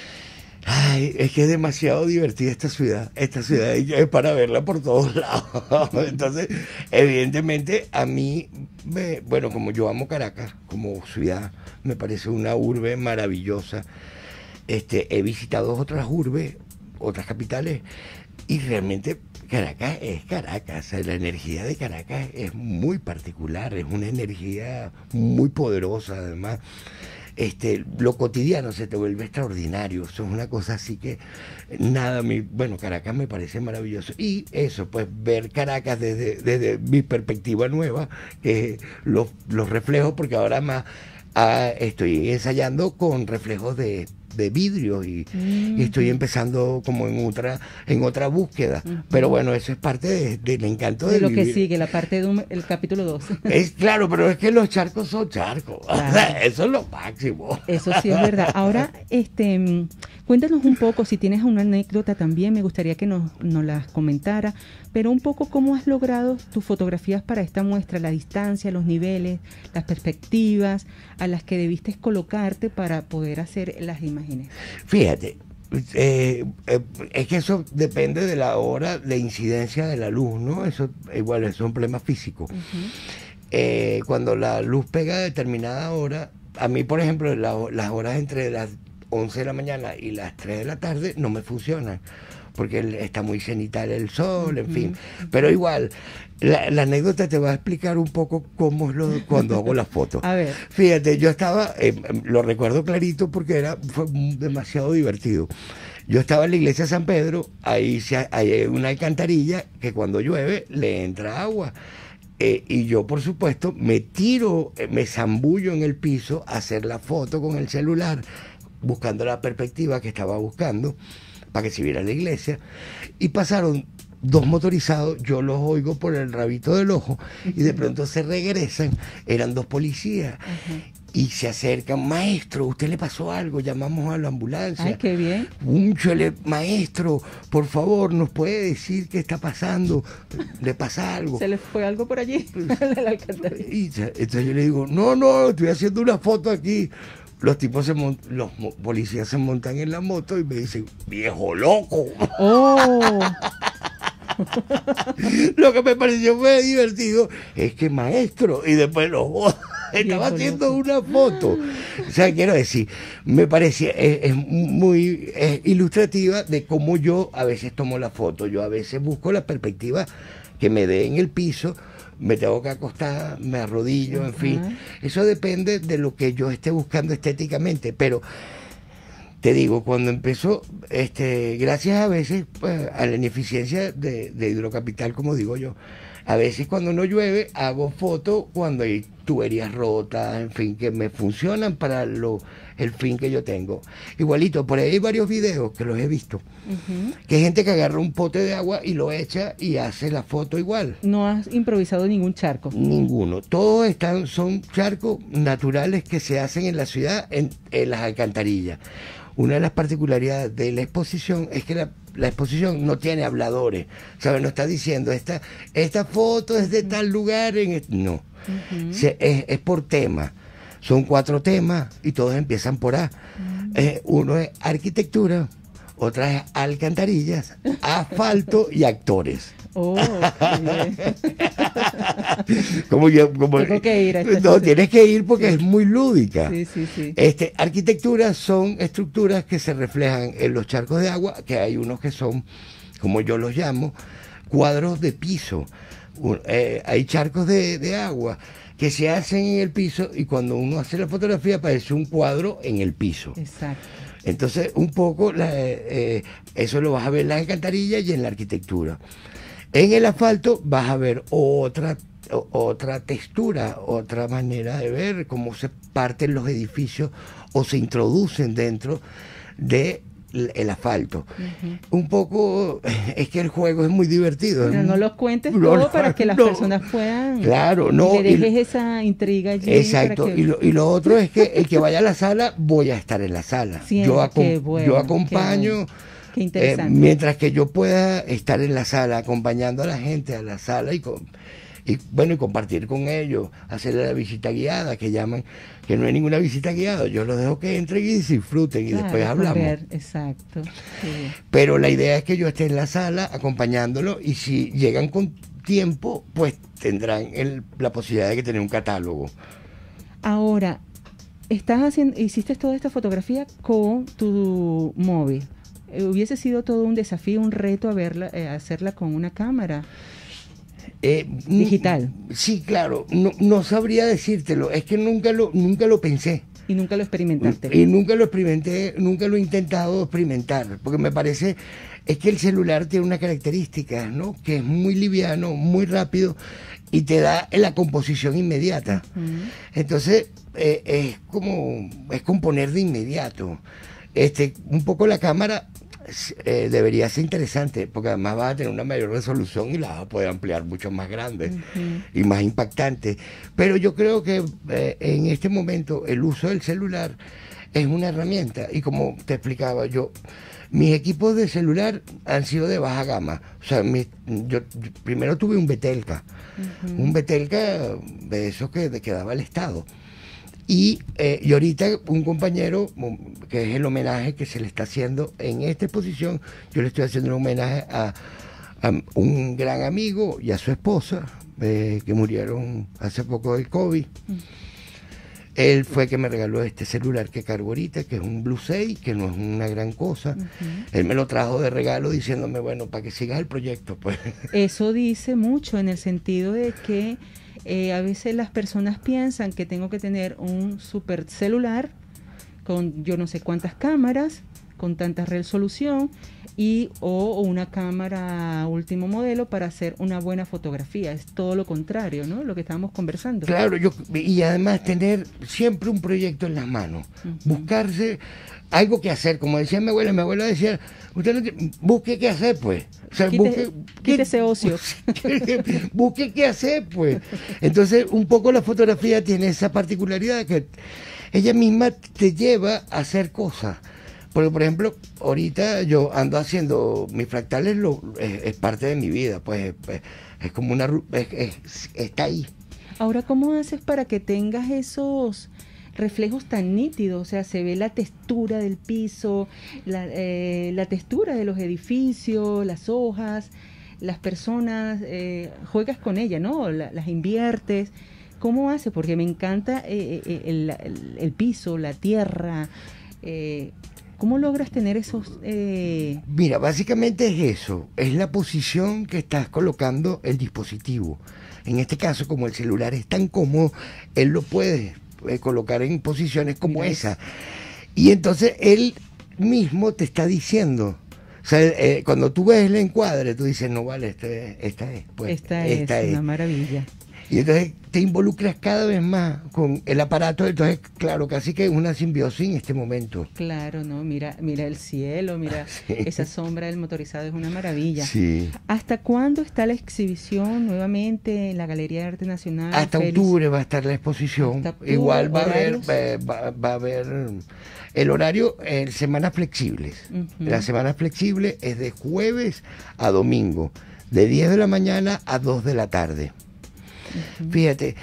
Ay, es que es demasiado divertida esta ciudad. Esta ciudad es para verla por todos lados. Entonces, evidentemente, a mí, me, bueno, como yo amo Caracas como ciudad, me parece una urbe maravillosa. Este, he visitado otras urbes, otras capitales, y realmente Caracas es Caracas. O sea, la energía de Caracas es muy particular, es una energía muy poderosa, además. Este, lo cotidiano se te vuelve extraordinario, eso es una cosa así que nada, mi, bueno, Caracas me parece maravilloso, y eso, pues ver Caracas desde, desde mi perspectiva nueva, que los, los reflejos, porque ahora más ah, estoy ensayando con reflejos de de vidrio y, mm. y estoy empezando como en otra en otra búsqueda, mm. pero bueno, eso es parte de, del encanto de, de lo vivir. Que sigue, la parte del capítulo dos. Es claro, pero es que los charcos son charcos, claro. O sea, eso es lo máximo. Eso sí es verdad. Ahora, este, cuéntanos un poco, si tienes una anécdota también, me gustaría que nos, nos las comentara, pero un poco cómo has logrado tus fotografías para esta muestra, la distancia, los niveles, las perspectivas a las que debiste colocarte para poder hacer las imágenes. Fíjate, eh, eh, es que eso depende de la hora de incidencia de la luz, ¿no? Eso igual es un problema físico. Uh-huh. eh, cuando la luz pega a determinada hora, a mí, por ejemplo, la, las horas entre las once de la mañana y las tres de la tarde no me funcionan, porque está muy cenital el sol, en uh-huh. fin. Pero igual, la, la anécdota te va a explicar un poco cómo es lo cuando hago las fotos. A ver. Fíjate, yo estaba, eh, lo recuerdo clarito porque era fue demasiado divertido. Yo estaba en la iglesia de San Pedro, ahí se, hay una alcantarilla que cuando llueve le entra agua. Eh, y yo, por supuesto, me tiro, me zambullo en el piso a hacer la foto con el celular. buscando la perspectiva que estaba buscando para que se viera la iglesia, y pasaron dos motorizados, yo los oigo por el rabito del ojo, y de pronto se regresan, eran dos policías, uh-huh. y se acercan, maestro, ¿usted le pasó algo? Llamamos a la ambulancia. Ay, qué bien. Un chole, maestro, por favor, ¿nos puede decir qué está pasando? ¿Le pasa algo? ¿Se le fue algo por allí? Y entonces yo le digo, no, no, estoy haciendo una foto aquí. Los tipos, se mont- los mo- policías se montan en la moto y me dicen, viejo loco. Oh. Lo que me pareció fue divertido es que maestro, y después lo estaba haciendo loco. Una foto. O sea, quiero decir, me parecía, es, es muy es ilustrativa de cómo yo a veces tomo la foto. Yo a veces busco la perspectiva que me dé en el piso, me tengo que acostar, me arrodillo, en fin. Eso depende de lo que yo esté buscando estéticamente, pero te digo, cuando empezó, este, gracias a veces pues, a la ineficiencia de, de Hidrocapital, como digo yo, a veces cuando no llueve hago fotos cuando hay tuberías rotas, en fin, que me funcionan para lo, el fin que yo tengo. Igualito, por ahí hay varios videos que los he visto, uh-huh. que hay gente que agarra un pote de agua y lo echa y hace la foto igual. ¿No has improvisado ningún charco? Ninguno. Todos están, son charcos naturales que se hacen en la ciudad, en, en las alcantarillas. Una de las particularidades de la exposición es que la, la exposición no tiene habladores, ¿sabes? No está diciendo, esta, esta foto es de tal lugar, en el... no, uh-huh. Se, es, es por tema, son cuatro temas y todos empiezan por A. Uh-huh. Eh, uno es arquitectura, otra es alcantarillas, asfalto y actores. Oh, bien. como yo, como, Tengo que ir a esta no, tienes que ir porque sí. Es muy lúdica. Sí, sí, sí. Este, arquitecturas son estructuras que se reflejan en los charcos de agua, que hay unos que son, como yo los llamo, cuadros de piso. Un, eh, hay charcos de, de agua que se hacen en el piso y cuando uno hace la fotografía aparece un cuadro en el piso. Exacto. Entonces, un poco, la, eh, eso lo vas a ver en las alcantarillas y en la arquitectura. En el asfalto vas a ver otra, otra textura, otra manera de ver cómo se parten los edificios o se introducen dentro del asfalto. Uh-huh. Un poco, es que el juego es muy divertido. Pero no los cuentes no, todo no, para que las no, personas puedan... Claro, no. Y le dejes y, esa intriga allí. Exacto, para que... y, lo, y lo otro es que el que vaya a la sala, voy a estar en la sala. Sí, yo, acom- bueno, yo acompaño... Qué... Qué interesante. Eh, mientras que yo pueda estar en la sala acompañando a la gente a la sala y, con, y bueno y compartir con ellos, hacer la visita guiada que llaman, que no hay ninguna visita guiada, yo los dejo que entren y disfruten y claro, después hablamos. Ver, exacto. Sí. Pero la idea es que yo esté en la sala acompañándolo y si llegan con tiempo, pues tendrán el, la posibilidad de que tener un catálogo. Ahora, estás haciendo, hiciste toda esta fotografía con tu móvil. Hubiese sido todo un desafío, un reto a verla, eh, hacerla con una cámara eh, digital. Sí, claro, no, no sabría decírtelo, es que nunca lo, nunca lo pensé. Y nunca lo experimentaste. Y nunca lo experimenté, nunca lo he intentado experimentar, porque me parece, es que el celular tiene una característica, ¿no? Que es muy liviano, muy rápido y te da la composición inmediata. Uh-huh. Entonces, eh, es como, es componer de inmediato. Este, un poco la cámara eh, debería ser interesante porque además vas a tener una mayor resolución y la vas a poder ampliar mucho más grande uh-huh. y más impactante, pero yo creo que eh, en este momento el uso del celular es una herramienta y como te explicaba yo, mis equipos de celular han sido de baja gama, o sea, mi, yo, yo primero tuve un Betelka, uh-huh. un Betelka de esos que, de que daba el Estado. Y, eh, y ahorita un compañero, que es el homenaje que se le está haciendo en esta exposición, yo le estoy haciendo un homenaje a, a un gran amigo y a su esposa, eh, que murieron hace poco del COVID. Mm. Él fue que me regaló este celular que cargo ahorita, que es un Blue seis, que no es una gran cosa. Uh-huh. Él me lo trajo de regalo diciéndome, bueno, para que sigas el proyecto, pues. Eso dice mucho en el sentido de que Eh, a veces las personas piensan que tengo que tener un super celular con yo no sé cuántas cámaras, con tanta resolución y o, o una cámara último modelo para hacer una buena fotografía. Es todo lo contrario, ¿no? Lo que estábamos conversando. Claro, yo y además tener siempre un proyecto en las manos, uh-huh. buscarse algo que hacer, como decía mi abuela, mi abuela decía, usted no te, busque qué hacer, pues. O sea, Quite, busque, quite ese ocio. Busque qué hacer, pues. Entonces, un poco la fotografía tiene esa particularidad que ella misma te lleva a hacer cosas. Porque, por ejemplo, ahorita yo ando haciendo mis fractales, lo, es, es parte de mi vida, pues es, es como una... Es, es, está ahí. Ahora, ¿cómo haces para que tengas esos reflejos tan nítidos? O sea, se ve la textura del piso, la, eh, la textura de los edificios, las hojas, las personas, eh, juegas con ellas, ¿no? La, las inviertes. ¿Cómo haces? Porque me encanta eh, eh, el, el, el piso, la tierra. Eh, ¿Cómo logras tener esos...? Eh... Mira, básicamente es eso, es la posición que estás colocando el dispositivo. En este caso, como el celular es tan cómodo, él lo puede eh, colocar en posiciones como Mira esa. Y entonces él mismo te está diciendo, o sea, eh, cuando tú ves el encuadre, tú dices, no vale, este, esta es. Pues, esta, esta es, es una maravilla. Y entonces te involucras cada vez más con el aparato, entonces, claro, casi que es una simbiosis en este momento. Claro, no, mira, mira el cielo, mira sí. esa sombra del motorizado, es una maravilla. Sí. ¿Hasta cuándo está la exhibición nuevamente en la Galería de Arte Nacional? Hasta Félix? Octubre va a estar la exposición. Igual va a haber, va, va a haber el horario en semanas flexibles. Uh-huh. La semana flexible es de jueves a domingo, de diez de la mañana a dos de la tarde. Uh-huh. Fíjate,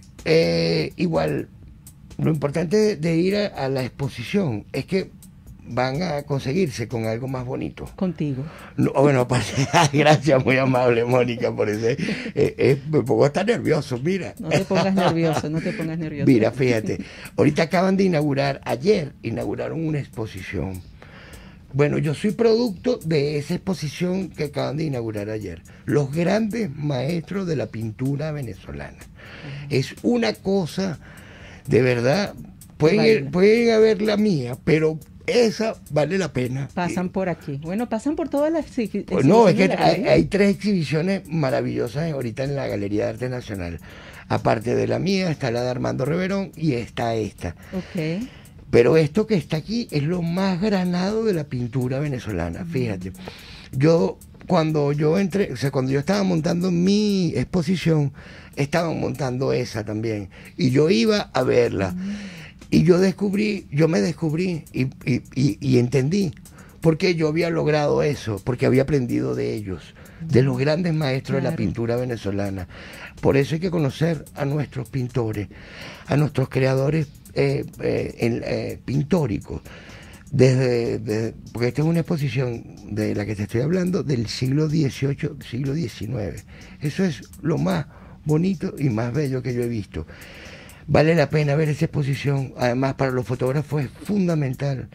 eh, igual, lo importante de, de ir a, a la exposición es que van a conseguirse con algo más bonito. Contigo. No, bueno, gracias, muy amable, Mónica, por eso. Eh, eh, me pongo hasta nervioso, mira. No te pongas nervioso, no te pongas nervioso. Mira, fíjate, ahorita acaban de inaugurar, ayer inauguraron una exposición. Bueno, yo soy producto de esa exposición que acaban de inaugurar ayer. Los grandes maestros de la pintura venezolana. Uh-huh. Es una cosa, de verdad, pueden ir, pueden ir a ver la mía, pero esa vale la pena. Pasan por aquí. Bueno, pasan por todas las exhibiciones. No, es que hay, hay tres exhibiciones maravillosas ahorita en la Galería de Arte Nacional. Aparte de la mía, está la de Armando Reverón y está esta. Ok. Pero esto que está aquí es lo más granado de la pintura venezolana, fíjate. Yo, cuando yo entré, o sea, cuando yo estaba montando mi exposición, estaban montando esa también. Y yo iba a verla. Y yo descubrí, yo me descubrí y, y, y, y entendí por qué yo había logrado eso, porque había aprendido de ellos, de los grandes maestros claro. de la pintura venezolana. Por eso hay que conocer a nuestros pintores, a nuestros creadores Eh, eh, en, eh, pintóricos desde, desde porque esta es una exposición de la que te estoy hablando del siglo dieciocho, siglo diecinueve. Eso es lo más bonito y más bello que yo he visto. Vale la pena ver esa exposición. Además, para los fotógrafos es fundamental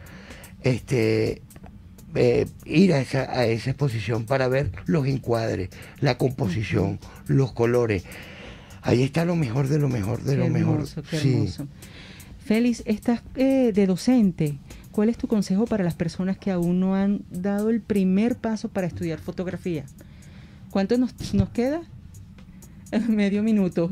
este eh, ir a esa, a esa exposición para ver los encuadres, la composición, uh-huh. los colores. Ahí está lo mejor de lo mejor de qué lo hermoso, mejor. Qué sí. hermoso. Félix, estás eh, de docente. ¿Cuál es tu consejo para las personas que aún no han dado el primer paso para estudiar fotografía? ¿Cuánto nos, nos queda? Medio minuto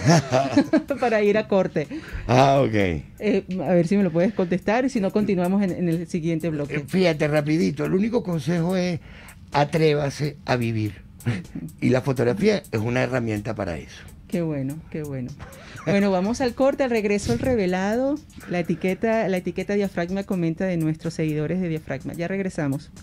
para ir a corte. Ah, ok. Eh, a ver si me lo puedes contestar y si no continuamos en, en el siguiente bloque. Fíjate, rapidito, el único consejo es atrévase a vivir. Y la fotografía es una herramienta para eso. Qué bueno, qué bueno. Bueno, vamos al corte, al regreso el revelado. La etiqueta, la etiqueta Diafragma comenta de nuestros seguidores de Diafragma. Ya regresamos.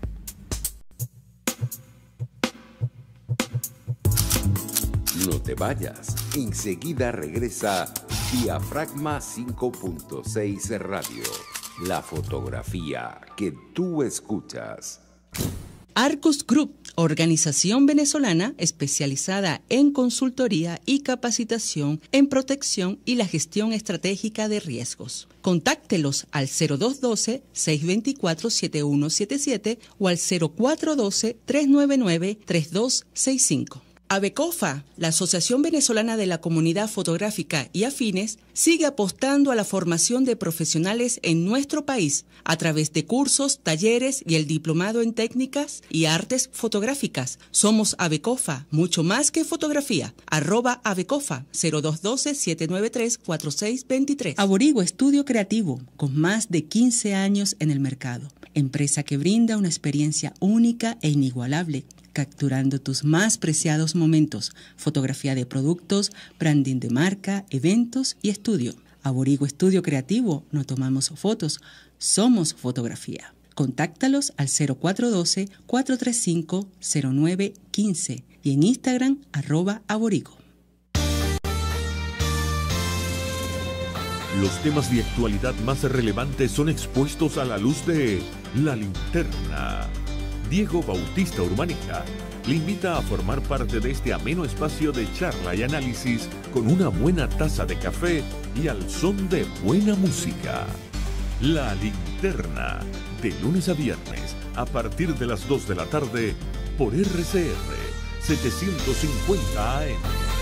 No te vayas, enseguida regresa Diafragma cinco punto seis Radio, la fotografía que tú escuchas. Arcus Group, organización venezolana especializada en consultoría y capacitación en protección y la gestión estratégica de riesgos. Contáctelos al cero dos uno dos, seis dos cuatro, siete uno siete siete o al cero cuatro uno dos, tres nueve nueve, tres dos seis cinco. AVECOFA, la Asociación Venezolana de la Comunidad Fotográfica y Afines, sigue apostando a la formación de profesionales en nuestro país a través de cursos, talleres y el diplomado en técnicas y artes fotográficas. Somos AVECOFA, mucho más que fotografía. Arroba AVECOFA, cero dos uno dos, siete nueve tres, cuatro seis dos tres. Aborigo Estudio Creativo, con más de quince años en el mercado. Empresa que brinda una experiencia única e inigualable, capturando tus más preciados momentos, fotografía de productos, branding de marca, eventos y estudio. Aborigo Estudio Creativo, no tomamos fotos, somos fotografía. Contáctalos al cero cuatro uno dos, cuatro tres cinco, cero nueve uno cinco y en Instagram arroba aborigo. Los temas de actualidad más relevantes son expuestos a la luz de La Linterna. Diego Bautista Urbaneja le invita a formar parte de este ameno espacio de charla y análisis con una buena taza de café y al son de buena música. La Linterna, de lunes a viernes, a partir de las dos de la tarde, por R C R setecientos cincuenta A M.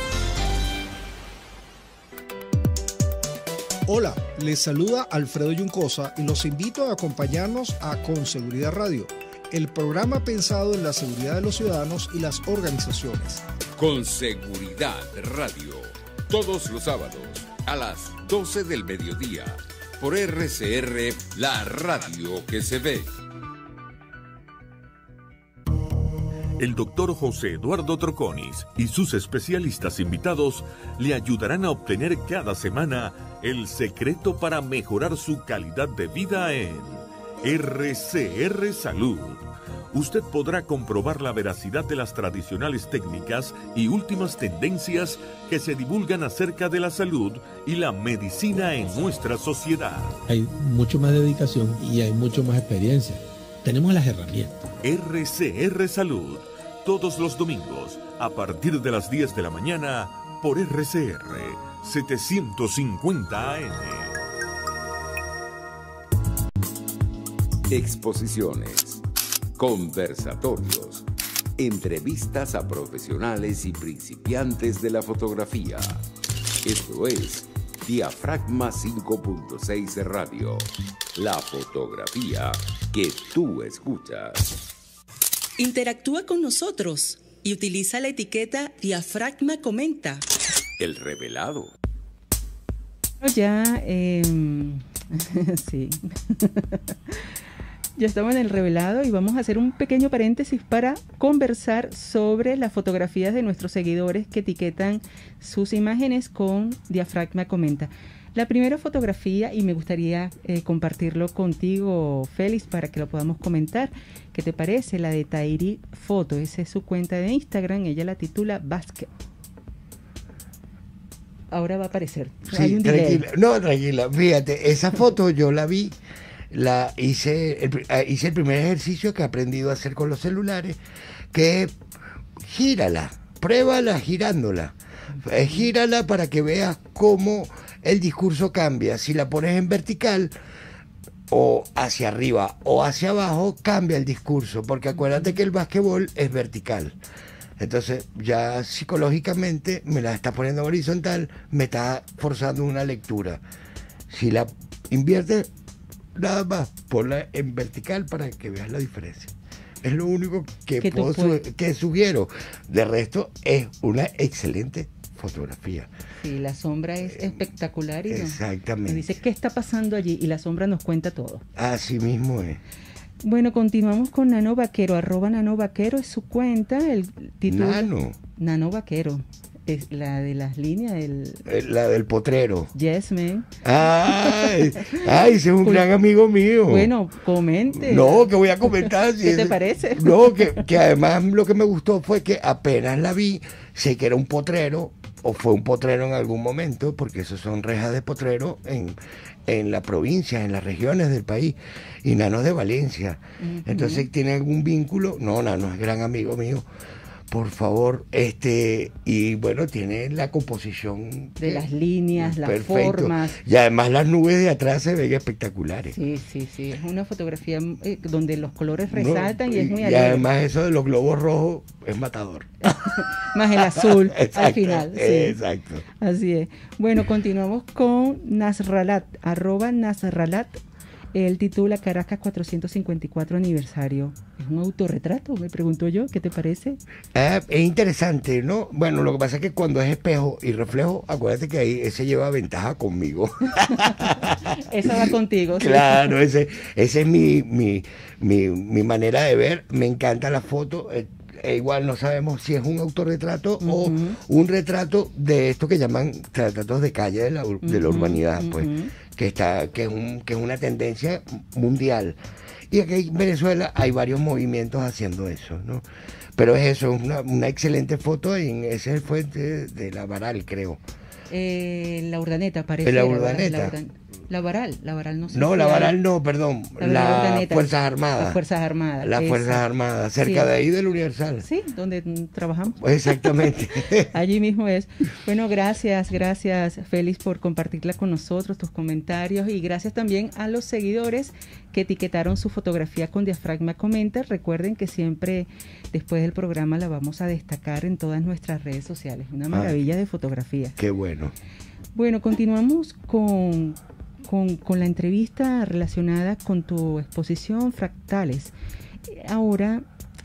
Hola, les saluda Alfredo Yuncosa y los invito a acompañarnos a Con Seguridad Radio, el programa pensado en la seguridad de los ciudadanos y las organizaciones. Con Seguridad Radio, todos los sábados a las doce del mediodía, por R C R, la radio que se ve. El doctor José Eduardo Troconis y sus especialistas invitados le ayudarán a obtener cada semana el secreto para mejorar su calidad de vida en R C R Salud. Usted podrá comprobar la veracidad de las tradicionales técnicas y últimas tendencias que se divulgan acerca de la salud y la medicina en nuestra sociedad. Hay mucho más dedicación y hay mucho más experiencia. Tenemos las herramientas. R C R Salud, todos los domingos, a partir de las diez de la mañana, por R C R setecientos cincuenta A M. Exposiciones, conversatorios, entrevistas a profesionales y principiantes de la fotografía. Esto es Diafragma cinco punto seis Radio, la fotografía que tú escuchas. Interactúa con nosotros y utiliza la etiqueta Diafragma Comenta. El revelado. Ya, eh, sí. Ya estamos en el revelado y vamos a hacer un pequeño paréntesis para conversar sobre las fotografías de nuestros seguidores que etiquetan sus imágenes con Diafragma Comenta. La primera fotografía, y me gustaría eh, compartirlo contigo, Félix, para que lo podamos comentar. ¿Qué te parece? La de Tairi Foto. Esa es su cuenta de Instagram. Ella la titula Basket. Ahora va a aparecer. Sí, Hay un tranquila. delay. No, tranquila. Fíjate, esa foto yo la vi, la hice el, hice el primer ejercicio que he aprendido a hacer con los celulares, que es gírala, pruébala girándola. Eh, gírala para que veas cómo el discurso cambia. Si la pones en vertical o hacia arriba o hacia abajo, cambia el discurso, porque acuérdate que el básquetbol es vertical. Entonces ya psicológicamente me la está poniendo horizontal, me está forzando una lectura. Si la inviertes, nada más, ponla en vertical para que veas la diferencia. Es lo único que, que, puedo su que sugiero. De resto, es una excelente fotografía. Sí, la sombra es espectacular. Y exactamente. Nos dice qué está pasando allí y la sombra nos cuenta todo. Así mismo es. Bueno, continuamos con Nano Vaquero, arroba Nano Vaquero es su cuenta, el título... Nano. Nano Vaquero, es la de las líneas, el... La del potrero. Yes, man. Ay, ay, ese es un gran amigo mío. Bueno, comente. No, que voy a comentar. ¿Qué te parece? No, que, que además lo que me gustó fue que apenas la vi, sé que era un potrero, o fue un potrero en algún momento, porque esos son rejas de potrero en, en la provincia, en las regiones del país, y Nano es de Valencia. Uh-huh. Entonces tiene algún vínculo, no, Nano es gran amigo mío, Por favor, este, y bueno, tiene la composición de las líneas, las perfecto. formas. Y además las nubes de atrás se ven espectaculares. Sí, sí, sí. Es una fotografía eh, donde los colores resaltan no, y es muy Y alegre. además eso de los globos rojos es matador. Más el azul exacto, al final. Sí. Exacto. Así es. Bueno, continuamos con Nasralat, arroba Nasralat. Él titula Caracas cuatrocientos cincuenta y cuatro aniversario. ¿Es un autorretrato? Me pregunto yo. ¿Qué te parece? Ah, es interesante, ¿no? Bueno, lo que pasa es que cuando es espejo y reflejo, acuérdate que ahí ese lleva ventaja conmigo. Esa va contigo. ¿sí? Claro, ese, ese es mi, mi, mi, mi manera de ver. Me encanta la foto. Eh, E igual no sabemos si es un autorretrato uh-huh. o un retrato de esto que llaman retratos de calle de la, de la uh-huh, urbanidad, uh-huh. pues, que está, que es un, que es una tendencia mundial. Y aquí en Venezuela hay varios movimientos haciendo eso, ¿no? Pero es eso, una, una excelente foto, en ese es el fuente de la Varal, creo. Eh, la Urdaneta, parece. La Urdaneta. La, Urdan... la Varal, la Varal no sé. No, si la hay... Varal no, perdón. La Las Fuerzas Armadas. Las Fuerzas Armadas. Las Fuerzas Armadas, cerca sí. de ahí del Universal. Sí, donde trabajamos. Exactamente. Allí mismo es. Bueno, gracias, gracias Félix por compartirla con nosotros, tus comentarios, y gracias también a los seguidores que etiquetaron su fotografía con Diafragma Comenta. Recuerden que siempre después del programa la vamos a destacar en todas nuestras redes sociales. Una maravilla Ay, de fotografía. Qué bueno. Bueno, continuamos con, con, con la entrevista relacionada con tu exposición Fractales. Ahora,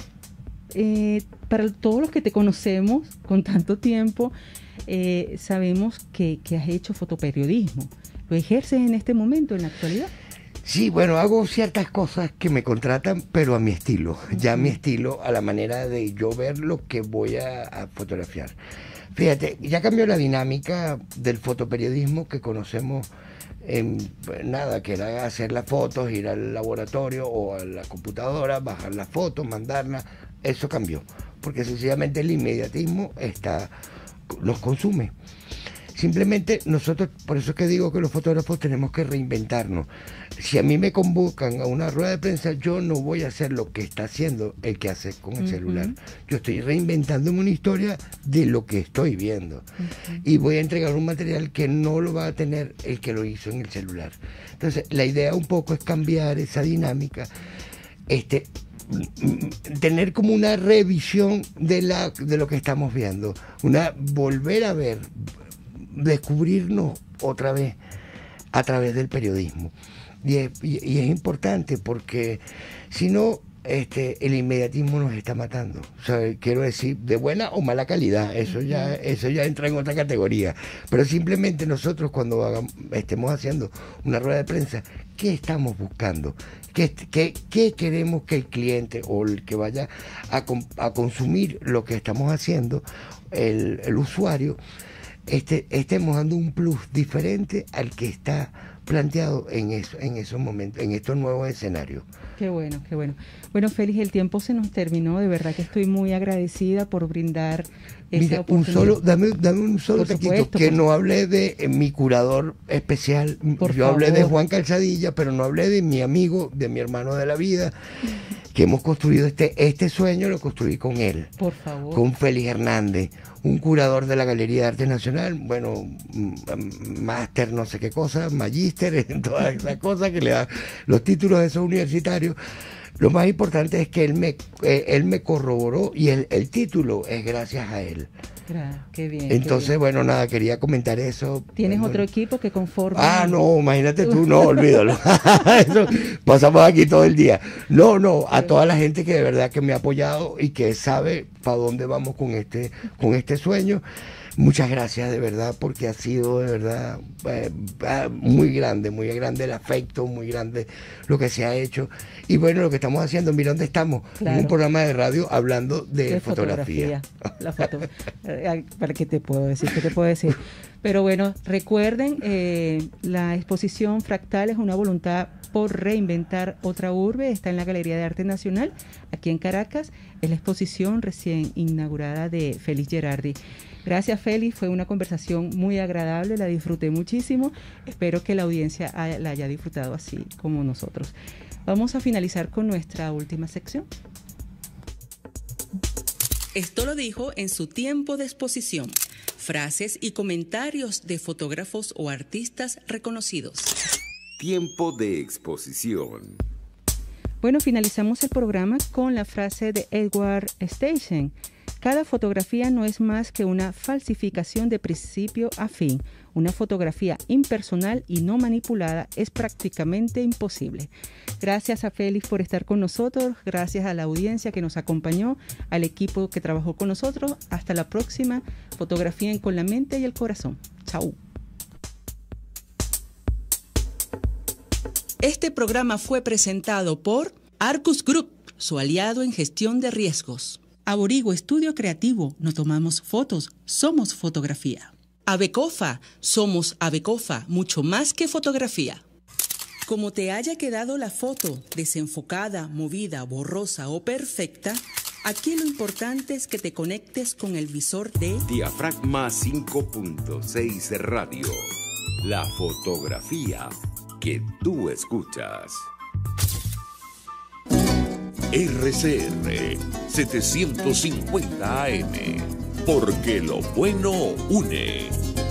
eh, para todos los que te conocemos con tanto tiempo, eh, sabemos que, que has hecho fotoperiodismo. ¿Lo ejerces en este momento, en la actualidad? Sí, bueno, hago ciertas cosas que me contratan, pero a mi estilo, ya a mi estilo, a la manera de yo ver lo que voy a, a fotografiar. Fíjate, ya cambió la dinámica del fotoperiodismo que conocemos, en, nada, que era hacer las fotos, ir al laboratorio o a la computadora, bajar las fotos, mandarlas. Eso cambió, porque sencillamente el inmediatismo está, nos consume. Simplemente nosotros, por eso es que digo que los fotógrafos tenemos que reinventarnos. Si a mí me convocan a una rueda de prensa, yo no voy a hacer lo que está haciendo el que hace con el uh-huh. celular. Yo estoy reinventándome una historia de lo que estoy viendo. Uh-huh. Y voy a entregar un material que no lo va a tener el que lo hizo en el celular. Entonces, la idea un poco es cambiar esa dinámica, este, tener como una revisión de, la, de lo que estamos viendo, una volver a ver, descubrirnos otra vez a través del periodismo. Y es, y, y es importante porque si no, este, el inmediatismo nos está matando. O sea, quiero decir, de buena o mala calidad, eso ya, eso ya entra en otra categoría. Pero simplemente nosotros cuando hagamos, estemos haciendo una rueda de prensa, ¿qué estamos buscando? ¿Qué, qué, qué queremos que el cliente o el que vaya a, a consumir lo que estamos haciendo, el, el usuario, Este, estemos dando un plus diferente al que está planteado en eso, en esos momentos, en estos nuevos escenarios? Qué bueno, qué bueno. Bueno, Félix, el tiempo se nos terminó. De verdad que estoy muy agradecida por brindar esa Mira, oportunidad. un solo, dame, dame un solo taquito, que por... no hablé de eh, mi curador especial. Por Yo favor. hablé de Juan Calzadilla, pero no hablé de mi amigo, de mi hermano de la vida, que hemos construido este, este sueño, lo construí con él. Por favor. Con Félix Hernández, un curador de la Galería de Arte Nacional, bueno, máster no sé qué cosa, magíster, en todas esas cosas que le da los títulos de esos universitarios. Lo más importante es que él me, eh, él me corroboró y el, el título es gracias a él. Claro, qué bien. Entonces, qué bien. bueno, nada, quería comentar eso. ¿Tienes bueno. otro equipo que conforma? Ah, no, imagínate tú, no, olvídalo. Eso, pasamos aquí todo el día. No, no, a toda la gente que de verdad que me ha apoyado y que sabe para dónde vamos con este, con este sueño. Muchas gracias de verdad, porque ha sido de verdad eh, muy grande, muy grande el afecto, muy grande lo que se ha hecho. Y bueno, lo que estamos haciendo, mira dónde estamos, claro. en un programa de radio hablando de, de fotografía. fotografía. La foto, ¿para qué te puedo decir? ¿Qué te puedo decir? Pero bueno, recuerden, eh, la exposición Fractales, una voluntad por reinventar otra urbe, está en la Galería de Arte Nacional, aquí en Caracas. Es la exposición recién inaugurada de Félix Gerardi. Gracias, Félix, fue una conversación muy agradable, la disfruté muchísimo. Espero que la audiencia haya, la haya disfrutado así como nosotros. Vamos a finalizar con nuestra última sección. Esto lo dijo en su tiempo de exposición. Frases y comentarios de fotógrafos o artistas reconocidos. Tiempo de exposición. Bueno, finalizamos el programa con la frase de Edward Steichen. Cada fotografía no es más que una falsificación de principio a fin. Una fotografía impersonal y no manipulada es prácticamente imposible. Gracias a Félix por estar con nosotros, gracias a la audiencia que nos acompañó, al equipo que trabajó con nosotros. Hasta la próxima. Fotografíen con la mente y el corazón. Chau. Este programa fue presentado por Arcus Group, su aliado en gestión de riesgos. Aborigo Estudio Creativo, no tomamos fotos, somos fotografía. Abecofa, somos Abecofa, mucho más que fotografía. Como te haya quedado la foto, desenfocada, movida, borrosa o perfecta, aquí lo importante es que te conectes con el visor de Diafragma cinco punto seis Radio. La fotografía que tú escuchas. R C R setecientos cincuenta A M, porque lo bueno une.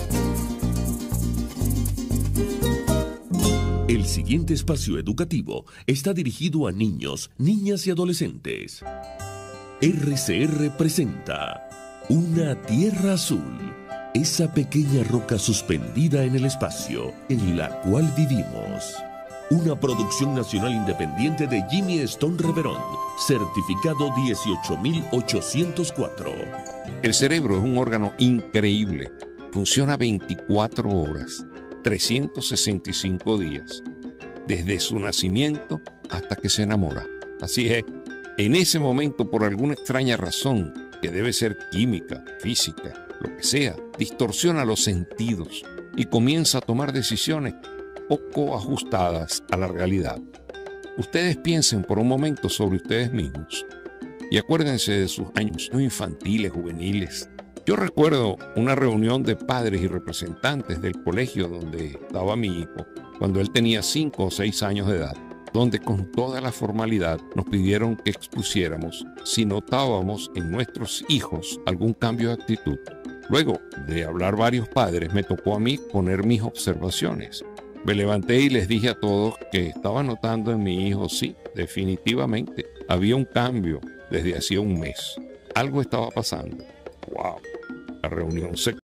El siguiente espacio educativo está dirigido a niños, niñas y adolescentes. R C R presenta Una Tierra Azul, esa pequeña roca suspendida en el espacio en la cual vivimos. Una producción nacional independiente de Jimmy Stone Reverón, certificado dieciocho mil ochocientos cuatro. El cerebro es un órgano increíble. Funciona veinticuatro horas, trescientos sesenta y cinco días, desde su nacimiento hasta que se enamora. Así es, en ese momento, por alguna extraña razón, que debe ser química, física, lo que sea, distorsiona los sentidos y comienza a tomar decisiones poco ajustadas a la realidad. Ustedes piensen por un momento sobre ustedes mismos y acuérdense de sus años no infantiles, juveniles. Yo recuerdo una reunión de padres y representantes del colegio donde estaba mi hijo cuando él tenía cinco o seis años de edad, donde con toda la formalidad nos pidieron que expusiéramos si notábamos en nuestros hijos algún cambio de actitud. Luego de hablar varios padres, me tocó a mí poner mis observaciones. Me levanté y les dije a todos que estaba notando en mi hijo, sí, definitivamente, había un cambio desde hacía un mes. Algo estaba pasando. ¡Wow! La reunión se